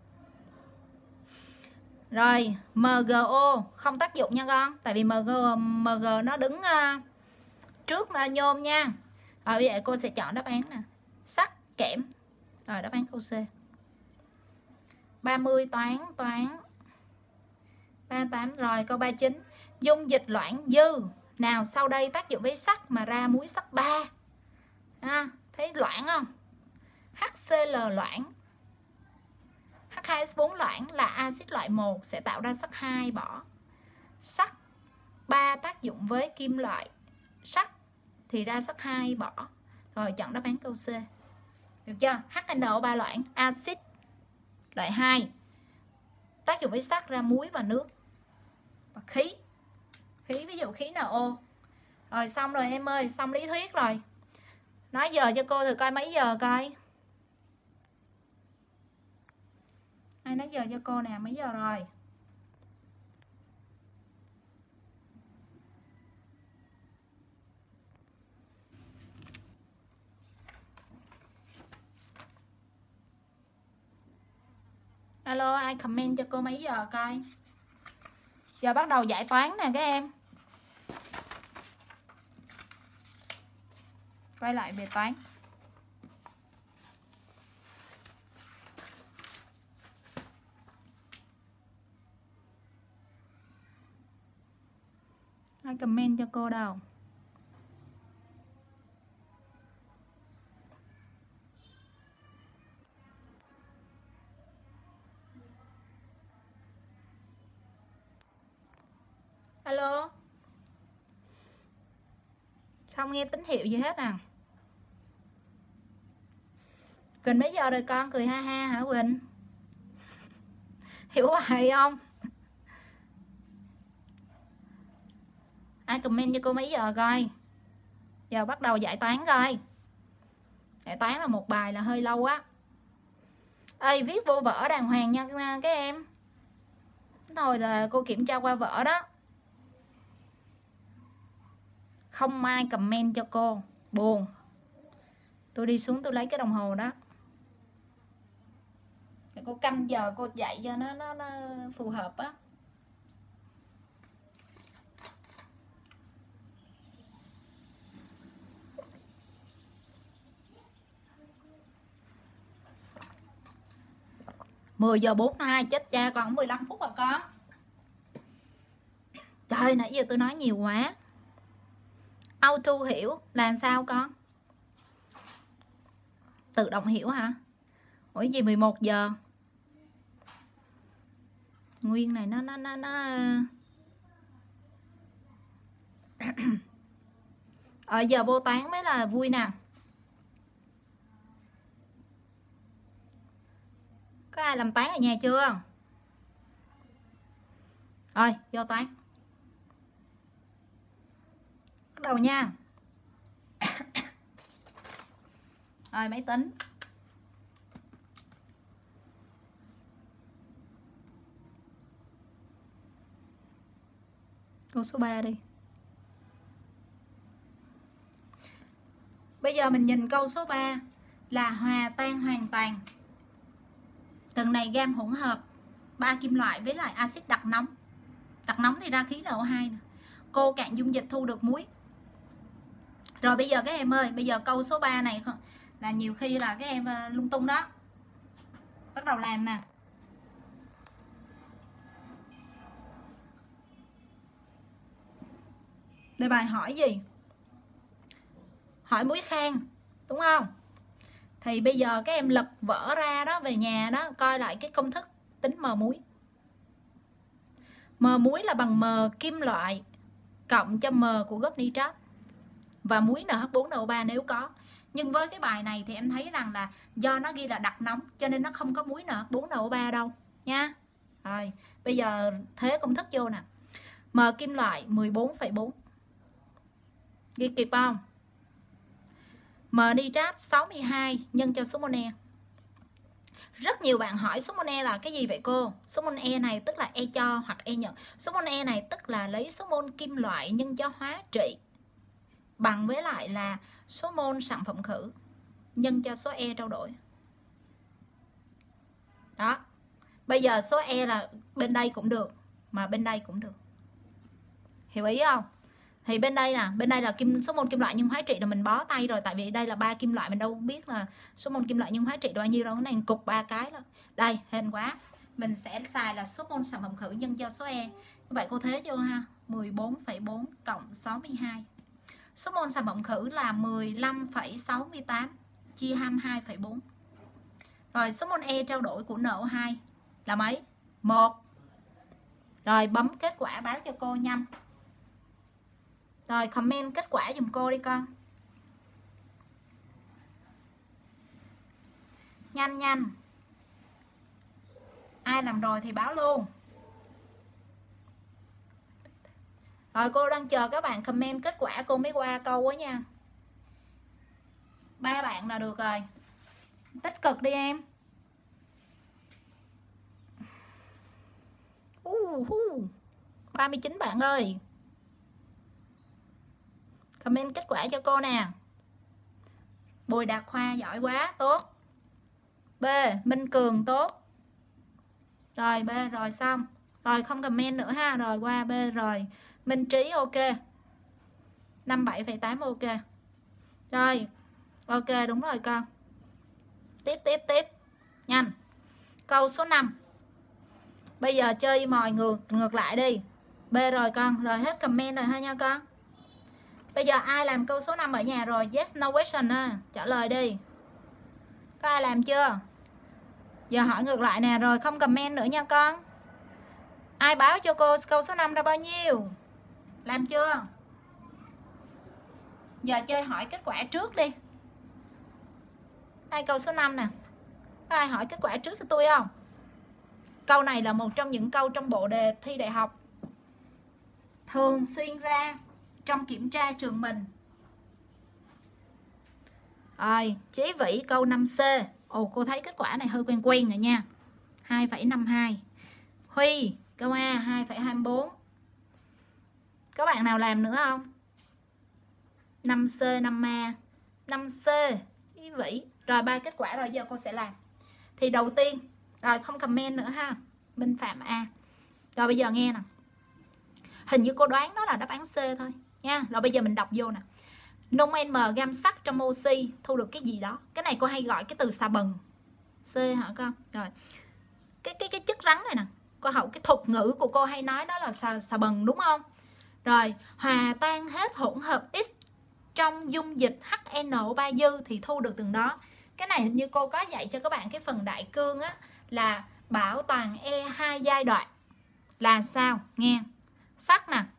Rồi em giê o không tác dụng nha con. Tại vì em giê, em giê nó đứng uh, trước mà nhôm nha. Rồi bây giờ cô sẽ chọn đáp án nè. Sắt, kẽm. Rồi đáp án câu C. ba mươi toán, toán ba mươi tám. Rồi câu ba mươi chín. Dung dịch loãng dư nào sau đây tác dụng với sắt mà ra muối sắt ba? À, thấy loãng không? hát xê lờ loãng, H hai S bốn loãng là axit loại một sẽ tạo ra sắt hai bỏ. Sắt ba tác dụng với kim loại sắt thì ra sắt hai bỏ. Rồi chọn đáp án câu C. Được chưa? hát en o ba loãng, axit loại hai tác dụng với sắt ra muối và nước và khí. Khí ví dụ khí en o. Rồi xong rồi em ơi, xong lý thuyết rồi. Nói giờ cho cô thử coi mấy giờ coi. Ai nói giờ cho cô nè, mấy giờ rồi? Alo, ai comment cho cô mấy giờ coi. Giờ bắt đầu giải toán nè các em. Quay lại bài toán. Ai comment cho cô đâu? Alo. Không nghe tín hiệu gì hết à? Quỳnh mấy giờ rồi con? Cười ha ha hả Quỳnh? Hiểu hoài không? Ai comment cho cô mấy giờ coi. Giờ bắt đầu giải toán coi. Giải toán là một bài là hơi lâu á. Ê, viết vô vở đàng hoàng nha các em. Thôi là cô kiểm tra qua vở đó. Không ai comment cho cô. Buồn. Tôi đi xuống tôi lấy cái đồng hồ đó. Để cô canh giờ cô dạy cho nó, nó, nó phù hợp á. mười giờ bốn mươi hai chết cha, còn mười lăm phút rồi con. Trời, nãy giờ tôi nói nhiều quá. Auto hiểu là sao con? Tự động hiểu hả? Ủa gì mười một giờ? Nguyên này nó nó nó nó ở giờ vô toán mới là vui nè. Có ai làm toán ở nhà chưa? Rồi, vô toán. Bắt đầu nha. Rồi, máy tính. Câu số ba đi. Bây giờ mình nhìn câu số ba là hòa tan hoàn toàn từng này gam hỗn hợp ba kim loại với lại axit đặc nóng. Đặc nóng thì ra khí en o hai nè. Cô cạn dung dịch thu được muối. Rồi bây giờ các em ơi, bây giờ câu số ba này là nhiều khi là các em lung tung đó. Bắt đầu làm nè. Đề bài hỏi gì? Hỏi muối khan, đúng không? Thì bây giờ các em lật vở ra đó, về nhà đó, coi lại cái công thức tính m muối. M muối là bằng m kim loại cộng cho m của gốc nitrat và muối en hát bốn en o ba nếu có. Nhưng với cái bài này thì em thấy rằng là do nó ghi là đặc nóng cho nên nó không có muối en hát bốn en o ba đâu nha. Rồi, bây giờ thế công thức vô nè. M kim loại mười bốn phẩy bốn. Ghi kịp không? M nitrat sáu mươi hai nhân cho số mol E. Rất nhiều bạn hỏi số mol E là cái gì vậy cô? Số mol E này tức là E cho hoặc E nhận. Số mol E này tức là lấy số mol kim loại nhân cho hóa trị bằng với lại là số mol sản phẩm khử nhân cho số E trao đổi. Đó. Bây giờ số E là bên đây cũng được mà bên đây cũng được. Hiểu ý không? Thì bên đây nè, bên đây là kim số mol kim loại nhân hóa trị là mình bó tay rồi, tại vì đây là ba kim loại mình đâu biết là số mol kim loại nhân hóa trị bao nhiêu đâu, cái này cục ba cái đó. Đây, hên quá. Mình sẽ xài là số mol sản phẩm khử nhân cho số E. Như vậy cô thế vô ha, mười bốn phẩy bốn cộng sáu mươi hai. Số mol sản phẩm khử là mười lăm phẩy sáu mươi tám chia hai mươi hai phẩy bốn. Rồi số mol E trao đổi của N O hai là mấy? Một. Rồi bấm kết quả báo cho cô nhanh. Rồi comment kết quả giùm cô đi con. Nhanh nhanh. Ai làm rồi thì báo luôn. Rồi cô đang chờ các bạn comment kết quả cô mới qua câu á nha. Ba bạn là được rồi. Tích cực đi em. uh, uh. ba mươi chín bạn ơi. Comment kết quả cho cô nè. Bùi Đạt Khoa giỏi quá, tốt. B, Minh Cường tốt. Rồi B rồi xong. Rồi không comment nữa ha. Rồi qua B rồi. Minh Trí ok. năm mươi bảy phẩy tám ok. Rồi. Ok đúng rồi con. Tiếp tiếp tiếp. Nhanh. Câu số năm. Bây giờ chơi mòi ngược ngược lại đi. B rồi con. Rồi hết comment rồi ha nha con. Bây giờ ai làm câu số năm ở nhà rồi? Yes no question ha. Trả lời đi. Có ai làm chưa? Giờ hỏi ngược lại nè. Rồi không comment nữa nha con. Ai báo cho cô câu số năm ra bao nhiêu? Làm chưa? Giờ chơi hỏi kết quả trước đi. Ai câu số năm nè. Có ai hỏi kết quả trước cho tôi không? Câu này là một trong những câu trong bộ đề thi đại học thường xuyên ra trong kiểm tra trường mình. Rồi, chế vĩ câu năm C. Ồ, cô thấy kết quả này hơi quen quen rồi nha. hai phẩy năm hai. Huy, câu A hai phẩy hai mươi bốn. Có bạn nào làm nữa không? năm C, năm A, năm C, chế vĩ. Rồi ba kết quả rồi, giờ cô sẽ làm. Thì đầu tiên, rồi không comment nữa ha. Minh Phạm A. Rồi bây giờ nghe nè. Hình như cô đoán đó là đáp án C thôi nha. Rồi bây giờ mình đọc vô nè. Nung N gam sắt trong oxy thu được cái gì đó. Cái này cô hay gọi cái từ xà bần. C hả con? Rồi. Cái cái cái chất rắn này nè. Cô học cái thuật ngữ của cô hay nói đó là xà, xà bần đúng không? Rồi, hòa tan hết hỗn hợp X trong dung dịch H N O ba dư thì thu được từng đó. Cái này hình như cô có dạy cho các bạn cái phần đại cương á, là bảo toàn E hai giai đoạn. Là sao? Nghe. Sắt nè.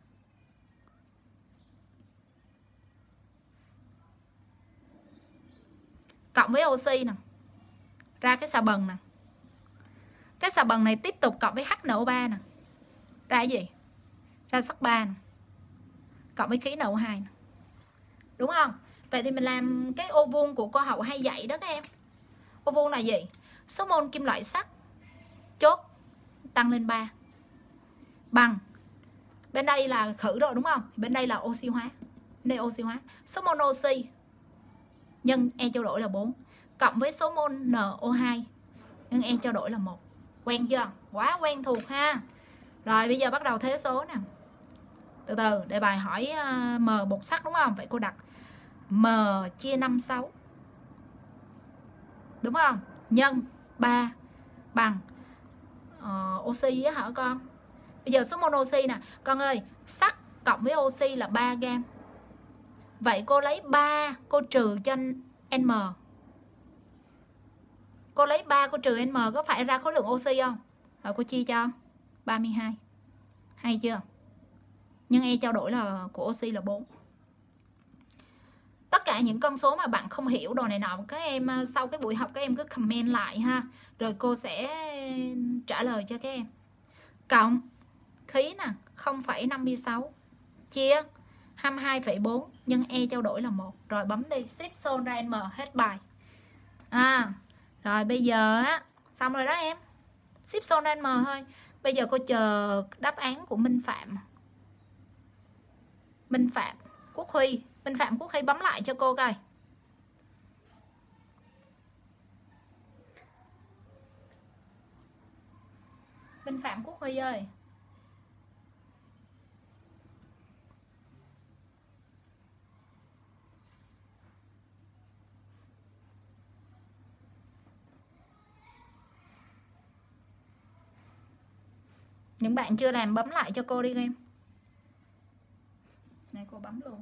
Cộng với oxy nè. Ra cái xà bần nè. Cái xà bần này tiếp tục cộng với H N O ba nè. Ra cái gì? Ra sắt ba nè. Cộng với khí N O hai nè. Đúng không? Vậy thì mình làm cái ô vuông của cô Hậu hay dạy đó các em. Ô vuông là gì? Số mol kim loại sắt chốt tăng lên ba. Bằng. Bên đây là khử rồi đúng không? Bên đây là oxy hóa. Bên đây oxy hóa. Số mol oxy nhân E trao đổi là bốn. Cộng với số mol N O hai nhân E trao đổi là một. Quen chưa? Quá quen thuộc ha. Rồi bây giờ bắt đầu thế số nè. Từ từ, đề bài hỏi M bột sắt đúng không? Vậy cô đặt M chia năm sáu. Đúng không? Nhân ba bằng uh, oxy á hả con? Bây giờ số mol oxy nè. Con ơi, sắt cộng với oxy là ba gam. Vậy cô lấy ba, cô trừ cho N. Cô lấy ba, cô trừ N có phải ra khối lượng oxy không? Rồi cô chia cho ba mươi hai. Hay chưa? Nhưng E trao đổi là của oxy là bốn. Tất cả những con số mà bạn không hiểu đồ này nọ, các em sau cái buổi học các em cứ comment lại ha. Rồi cô sẽ trả lời cho các em. Cộng khí nè, không phẩy năm mươi sáu chia hai mươi hai phẩy bốn nhân E trao đổi là một. Rồi bấm đi, ship xôn ra N hết bài. À, rồi bây giờ á, xong rồi đó em. Ship xôn ra N thôi. Bây giờ cô chờ đáp án của Minh Phạm. Minh Phạm Quốc Huy. Minh Phạm Quốc Huy bấm lại cho cô coi. Minh Phạm Quốc Huy ơi. Những bạn chưa làm bấm lại cho cô đi em. Này cô bấm luôn.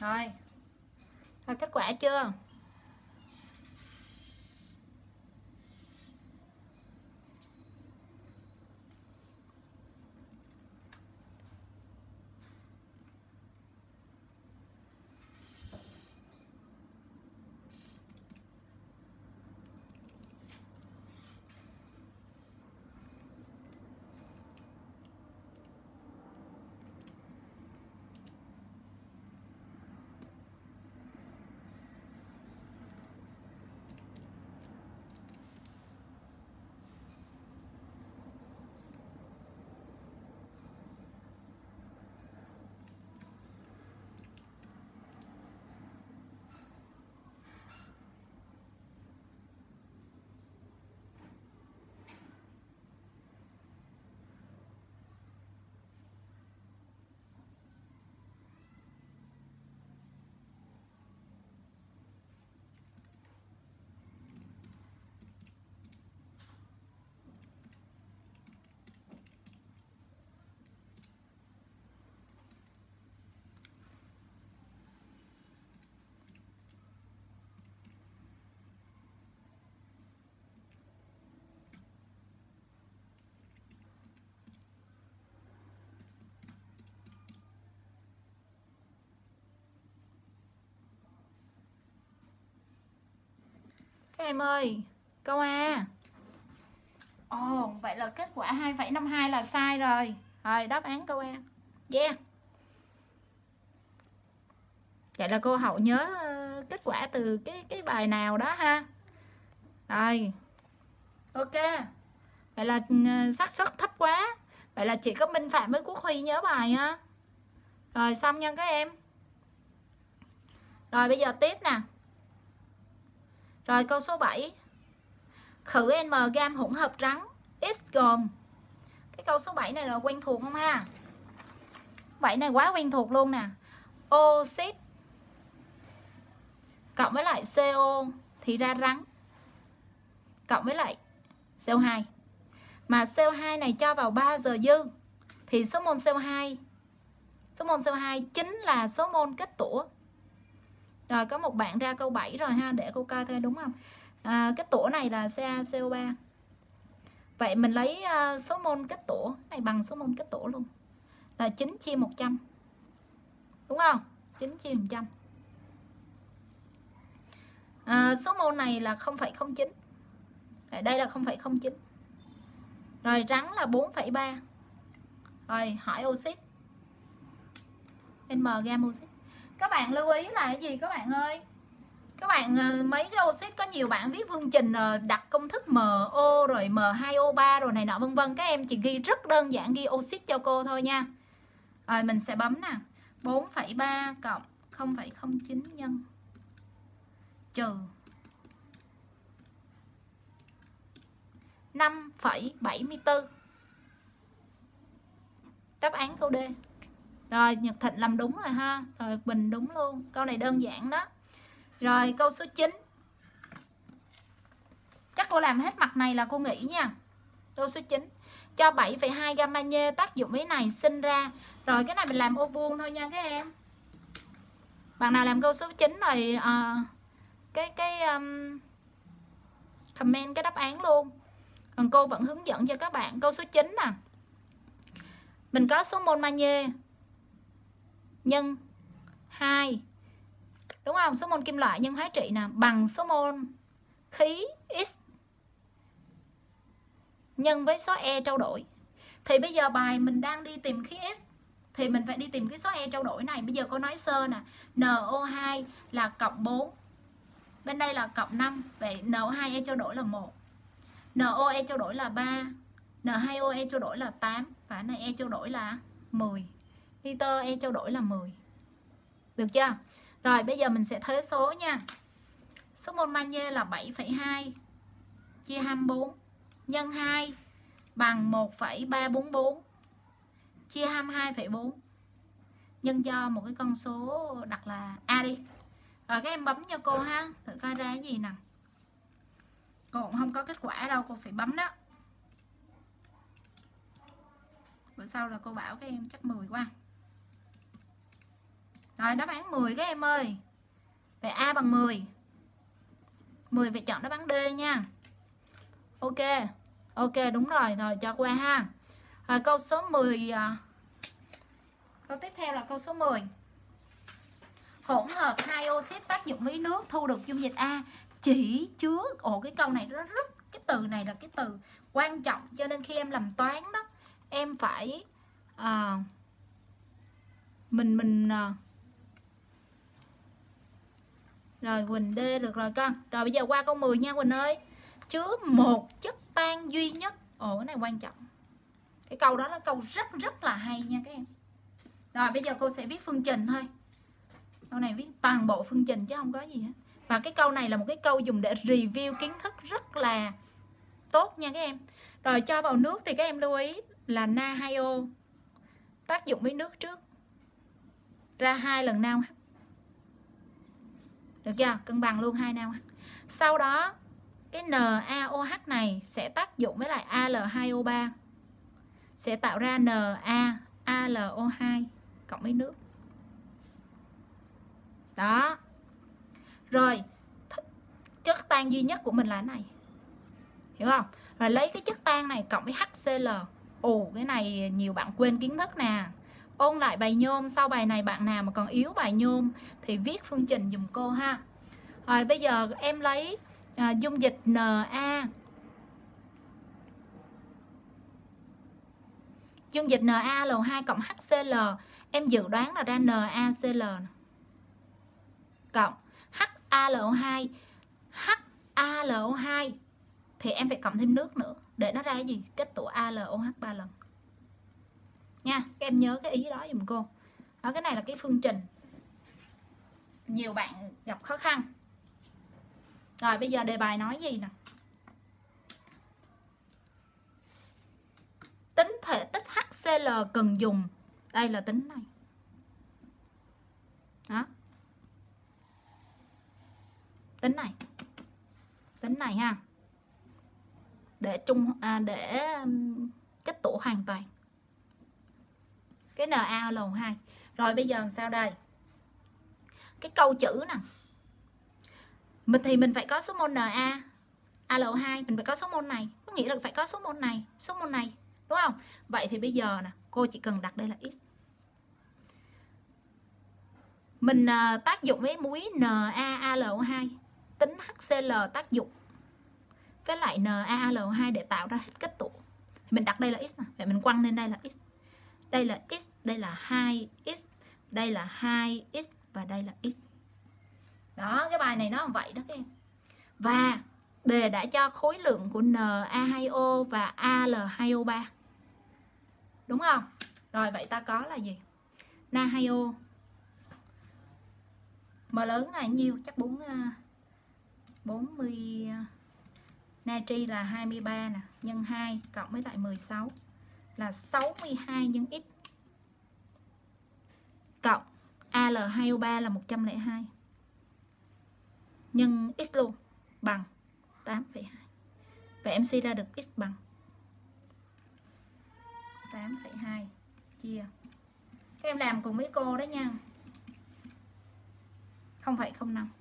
Rồi. Rồi kết quả chưa? Các em ơi, câu A. Ồ, oh, vậy là kết quả hai phẩy năm hai là sai rồi. Rồi, đáp án câu A. Yeah. Vậy là cô Hậu nhớ kết quả từ cái cái bài nào đó ha. Rồi. Ok. Vậy là xác suất thấp quá. Vậy là chỉ có Minh Phạm với Quốc Huy nhớ bài ha. Rồi xong nha các em. Rồi bây giờ tiếp nè. Rồi câu số bảy. Khử N gam hỗn hợp trắng X gồm. Cái câu số bảy này là quen thuộc không ha? bảy này quá quen thuộc luôn nè. Oxit cộng với lại xê o thì ra rắn cộng với lại xê o hai. Mà xê o hai này cho vào ba giờ dư thì số mol xê o hai số mol xê o hai chính là số mol kết tủa. Rồi có một bạn ra câu bảy rồi ha, để cô coi thôi đúng không? À, kết tủa này là CaCO3. Vậy mình lấy uh, số mol kết tủa này bằng số mol kết tủa luôn. Là chín chia một trăm. Đúng không? chín chia một trăm. À, số mol này là không phẩy không chín. Ở đây là không phẩy không chín. Rồi rắn là bốn phẩy ba. Rồi hỏi oxit. N gam oxit. Các bạn lưu ý là cái gì các bạn ơi? Các bạn mấy cái oxit có nhiều bạn viết phương trình đặt công thức em o rồi em hai o ba rồi này nọ vân vân. Các em chỉ ghi rất đơn giản, ghi oxit cho cô thôi nha. Rồi mình sẽ bấm nè. bốn phẩy ba cộng không phẩy không chín nhân trừ năm phẩy bảy mươi tư. Đáp án câu D. Rồi Nhật Thịnh làm đúng rồi ha. Rồi Bình đúng luôn. Câu này đơn giản đó. Rồi câu số chín. Chắc cô làm hết mặt này là cô nghĩ nha. Câu số chín. Cho bảy phẩy hai gam magie tác dụng với này sinh ra. Rồi cái này mình làm ô vuông thôi nha các em. Bạn nào làm câu số chín rồi uh, cái cái um, comment cái đáp án luôn. Còn cô vẫn hướng dẫn cho các bạn. Câu số chín nè. Mình có số mol magie nhân hai. Đúng không? Số mol kim loại nhân hóa trị nè bằng số mol khí X nhân với số E trao đổi. Thì bây giờ bài mình đang đi tìm khí X thì mình phải đi tìm cái số E trao đổi này. Bây giờ cô nói sơ nè, N O hai là cộng bốn. Bên đây là cộng năm. Vậy N O hai E trao đổi là một. N O E trao đổi là ba. N hai O E trao đổi là tám. Và này E trao đổi là mười. Nitơ E trao đổi là mười. Được chưa? Rồi bây giờ mình sẽ thế số nha. Số mol magie là bảy phẩy hai chia hai mươi bốn nhân hai bằng một phẩy ba bốn bốn chia hai mươi hai phẩy bốn nhân cho một cái con số đặt là A đi. Rồi các em bấm cho cô ha, thử coi ra cái gì nè. Cô cũng không có kết quả đâu, cô phải bấm đó. Bữa sau là cô bảo các em chắc mười quá. Rồi đáp án mười các em ơi. Vậy A bằng mười. mười phải chọn đáp án D nha. Ok. Ok đúng rồi, rồi cho qua ha. Rồi câu số mười. Câu tiếp theo là câu số mười. Hỗn hợp hai oxit tác dụng với nước thu được dung dịch A chỉ chứa. Ồ cái câu này nó rất, cái từ này là cái từ quan trọng, cho nên khi em làm toán đó em phải à, mình mình à, rồi Quỳnh D được rồi con. Rồi bây giờ qua câu mười nha Quỳnh ơi. Chứa một chất tan duy nhất. Ồ cái này quan trọng. Cái câu đó là câu rất rất là hay nha các em. Rồi bây giờ cô sẽ viết phương trình thôi. Câu này viết toàn bộ phương trình chứ không có gì hết. Và cái câu này là một cái câu dùng để review kiến thức rất là tốt nha các em. Rồi cho vào nước thì các em lưu ý là na hai O tác dụng với nước trước, ra hai lần NaOH. Được chưa? Cân bằng luôn hai NaOH. Sau đó cái NaOH này sẽ tác dụng với lại A L hai O ba, sẽ tạo ra NaAlO2 cộng với nước. Đó. Rồi chất tan duy nhất của mình là cái này. Hiểu không? Rồi lấy cái chất tan này cộng với HCl. Ồ cái này nhiều bạn quên kiến thức nè. Ôn lại bài nhôm. Sau bài này bạn nào mà còn yếu bài nhôm thì viết phương trình dùm cô ha. Rồi bây giờ em lấy à, dung dịch Na. Dung dịch NaAlO2 cộng HCl. Em dự đoán là ra NaCl cộng HAlO2. HAlO2 thì em phải cộng thêm nước nữa để nó ra cái gì? Kết tủa AlOH ba lần. Nha, các em nhớ cái ý đó dùm cô. Đó, cái này là cái phương trình nhiều bạn gặp khó khăn. Rồi bây giờ đề bài nói gì nè? Tính thể tích HCl cần dùng. Đây là tính này. Đó. Tính này. Tính này ha. Để trung à, để kết tủa hoàn toàn cái NaAlO2. Rồi bây giờ làm sao đây? Cái câu chữ nè. Mình thì mình phải có số mol NaAlO2, mình phải có số mol này, có nghĩa là phải có số mol này, số mol này, đúng không? Vậy thì bây giờ nè, cô chỉ cần đặt đây là X. Mình uh, tác dụng với muối NaAlO2, tính HCl tác dụng với lại NaAlO2 để tạo ra kết tủa. Mình đặt đây là X nè, vậy mình quăng lên đây là X. Đây là X, đây là hai X, đây là hai X và đây là X. Đó, cái bài này nó như vậy đó các em. Và đề đã cho khối lượng của Na hai O và Al hai O ba. Đúng không? Rồi vậy ta có là gì? Na hai O M lớn là nhiêu? Chắc bốn bốn mươi. Natri là hai mươi ba nè, nhân hai cộng với lại mười sáu là sáu mươi hai nhân X. Cộng Al hai O ba là một trăm lẻ hai. Nhân X luôn bằng tám phẩy hai. Vậy em suy ra được X bằng tám phẩy hai chia. Các em làm cùng với cô đó nha. không phẩy không năm.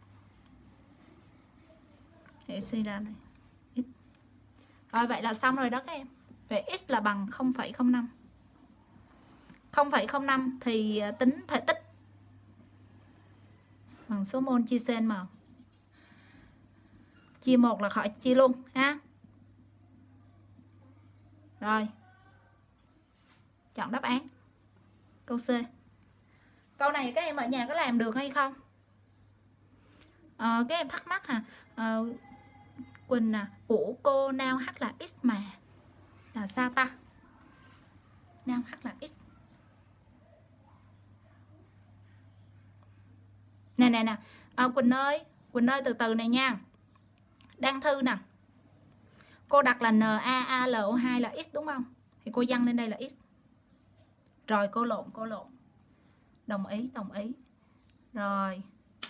Để suy ra đây. X. Rồi vậy là xong rồi đó các em. Vậy X là bằng không phẩy không năm. không phẩy không năm thì tính thể tích bằng số mol chia cm. Chia một là khỏi chia luôn ha. Rồi. Chọn đáp án. Câu C. Câu này các em ở nhà có làm được hay không? À, các em thắc mắc hả? À, Quỳnh à, ủa cô NaOH là X mà. Là sao ta? NaOH là X. Nè nè nè. À, Quỳnh ơi, Quỳnh ơi từ từ này nha. Đăng thư nè. Cô đặt là NaAlO2 là X đúng không? Thì cô dăng lên đây là X. Rồi cô lộn, cô lộn. Đồng ý, đồng ý. Rồi.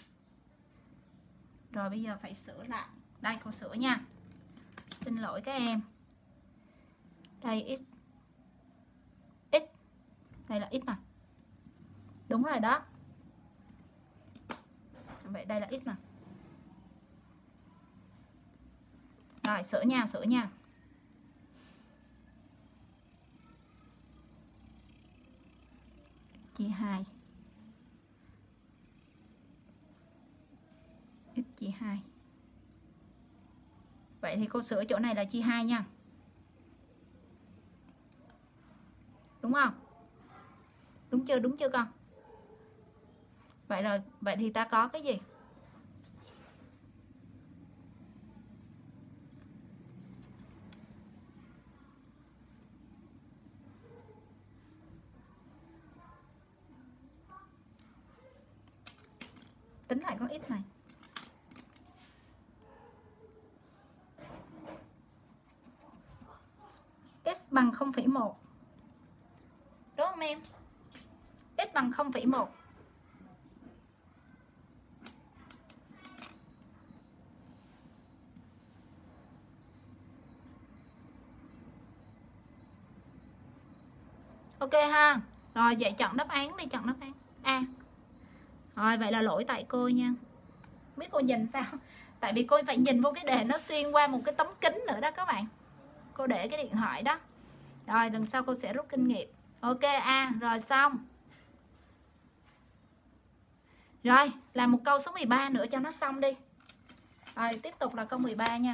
Rồi bây giờ phải sửa lại. Đây cô sửa nha. Xin lỗi các em. Đây X. X. Đây là X nè. Đúng rồi đó. Vậy đây là X nè. Rồi sửa nha, sửa nha. Chia hai. X chia hai. Vậy thì cô sửa chỗ này là chia hai nha. Đúng không? Đúng chưa? Đúng chưa con? Vậy rồi, vậy thì ta có cái gì? Tính lại con X này. X bằng không phẩy một. Đúng không em? X bằng không phẩy một. Ok ha. Rồi vậy chọn đáp án đi, chọn đáp án A. Rồi vậy là lỗi tại cô nha. Biết cô nhìn sao? Tại vì cô phải nhìn vô cái đề nó xuyên qua một cái tấm kính nữa đó các bạn. Cô để cái điện thoại đó. Rồi lần sau cô sẽ rút kinh nghiệm. Ok A, rồi xong. Rồi, làm một câu số mười ba nữa cho nó xong đi. Rồi tiếp tục là câu mười ba nha.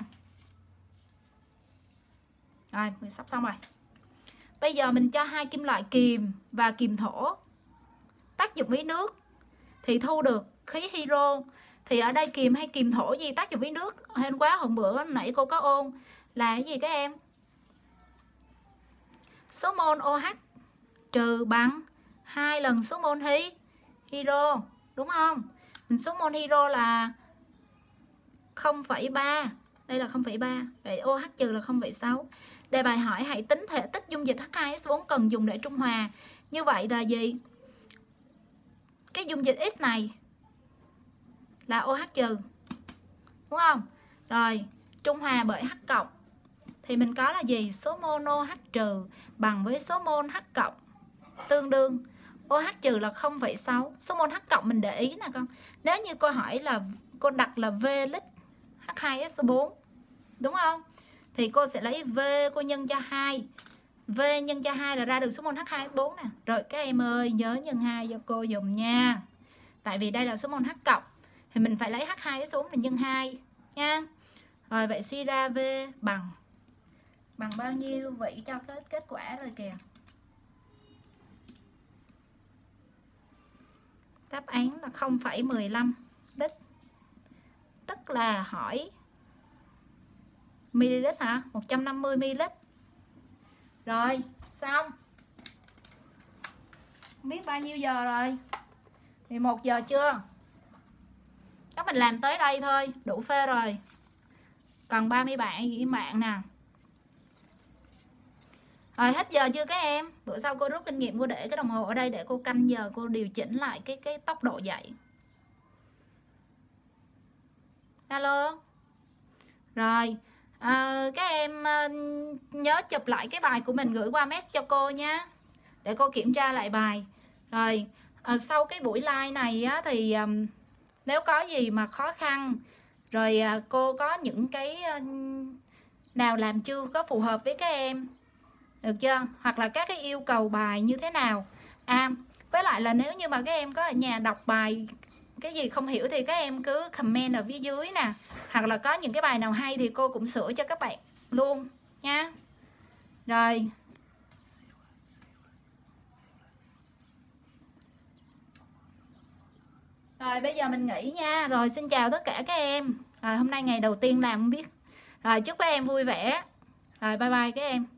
Rồi, sắp xong rồi. Bây giờ mình cho hai kim loại kiềm và kiềm thổ tác dụng với nước thì thu được khí hydro. Thì ở đây kiềm hay kiềm thổ gì tác dụng với nước? Hôm qua hôm bữa nãy cô có ôn là cái gì các em? Số mol OH trừ bằng hai lần số mol hy hydro, đúng không? Mình số mol hydro là không phẩy ba, đây là không phẩy ba, vậy OH trừ là không phẩy sáu. Đề bài hỏi hãy tính thể tích dung dịch H hai S bốn cần dùng để trung hòa. Như vậy là gì? Cái dung dịch X này là OH trừ, đúng không? Rồi trung hòa bởi H cộng thì mình có là gì? Số mol OH trừ bằng với số mol H cộng tương đương OH trừ là không phẩy sáu. Số mol H cộng mình để ý nè con. Nếu như cô hỏi là cô đặt là V lít H hai S bốn, đúng không? Thì cô sẽ lấy V cô nhân cho hai. V nhân cho hai là ra được số mol H hai S bốn nè. Rồi các em ơi nhớ nhân hai cho cô dùng nha. Tại vì đây là số mol H cộng thì mình phải lấy H hai S bốn là nhân hai nha. Rồi vậy suy ra V bằng bằng bao nhiêu? Vậy cho kết kết quả rồi kìa. Đáp án là không phẩy mười lăm lít. Tức là hỏi ml hả? một trăm năm mươi mi li lít. Rồi, xong. Không biết bao nhiêu giờ rồi? mười một giờ chưa? Chắc mình làm tới đây thôi, đủ phê rồi. Còn ba mươi bạn với bạn nè. Rồi hết giờ chưa các em? Bữa sau cô rút kinh nghiệm, cô để cái đồng hồ ở đây để cô canh giờ, cô điều chỉnh lại cái cái tốc độ dạy. Alo. Rồi, à, các em à, nhớ chụp lại cái bài của mình gửi qua message cho cô nhé, để cô kiểm tra lại bài. Rồi, à, sau cái buổi live này á, thì à, nếu có gì mà khó khăn, rồi à, cô có những cái à, nào làm chưa có phù hợp với các em, được chưa? Hoặc là các cái yêu cầu bài như thế nào. À, với lại là nếu như mà các em có ở nhà đọc bài cái gì không hiểu thì các em cứ comment ở phía dưới nè. Hoặc là có những cái bài nào hay thì cô cũng sửa cho các bạn luôn nha. Rồi. Rồi bây giờ mình nghỉ nha. Rồi xin chào tất cả các em. Rồi hôm nay ngày đầu tiên làm không biết. Rồi chúc các em vui vẻ. Rồi bye bye các em.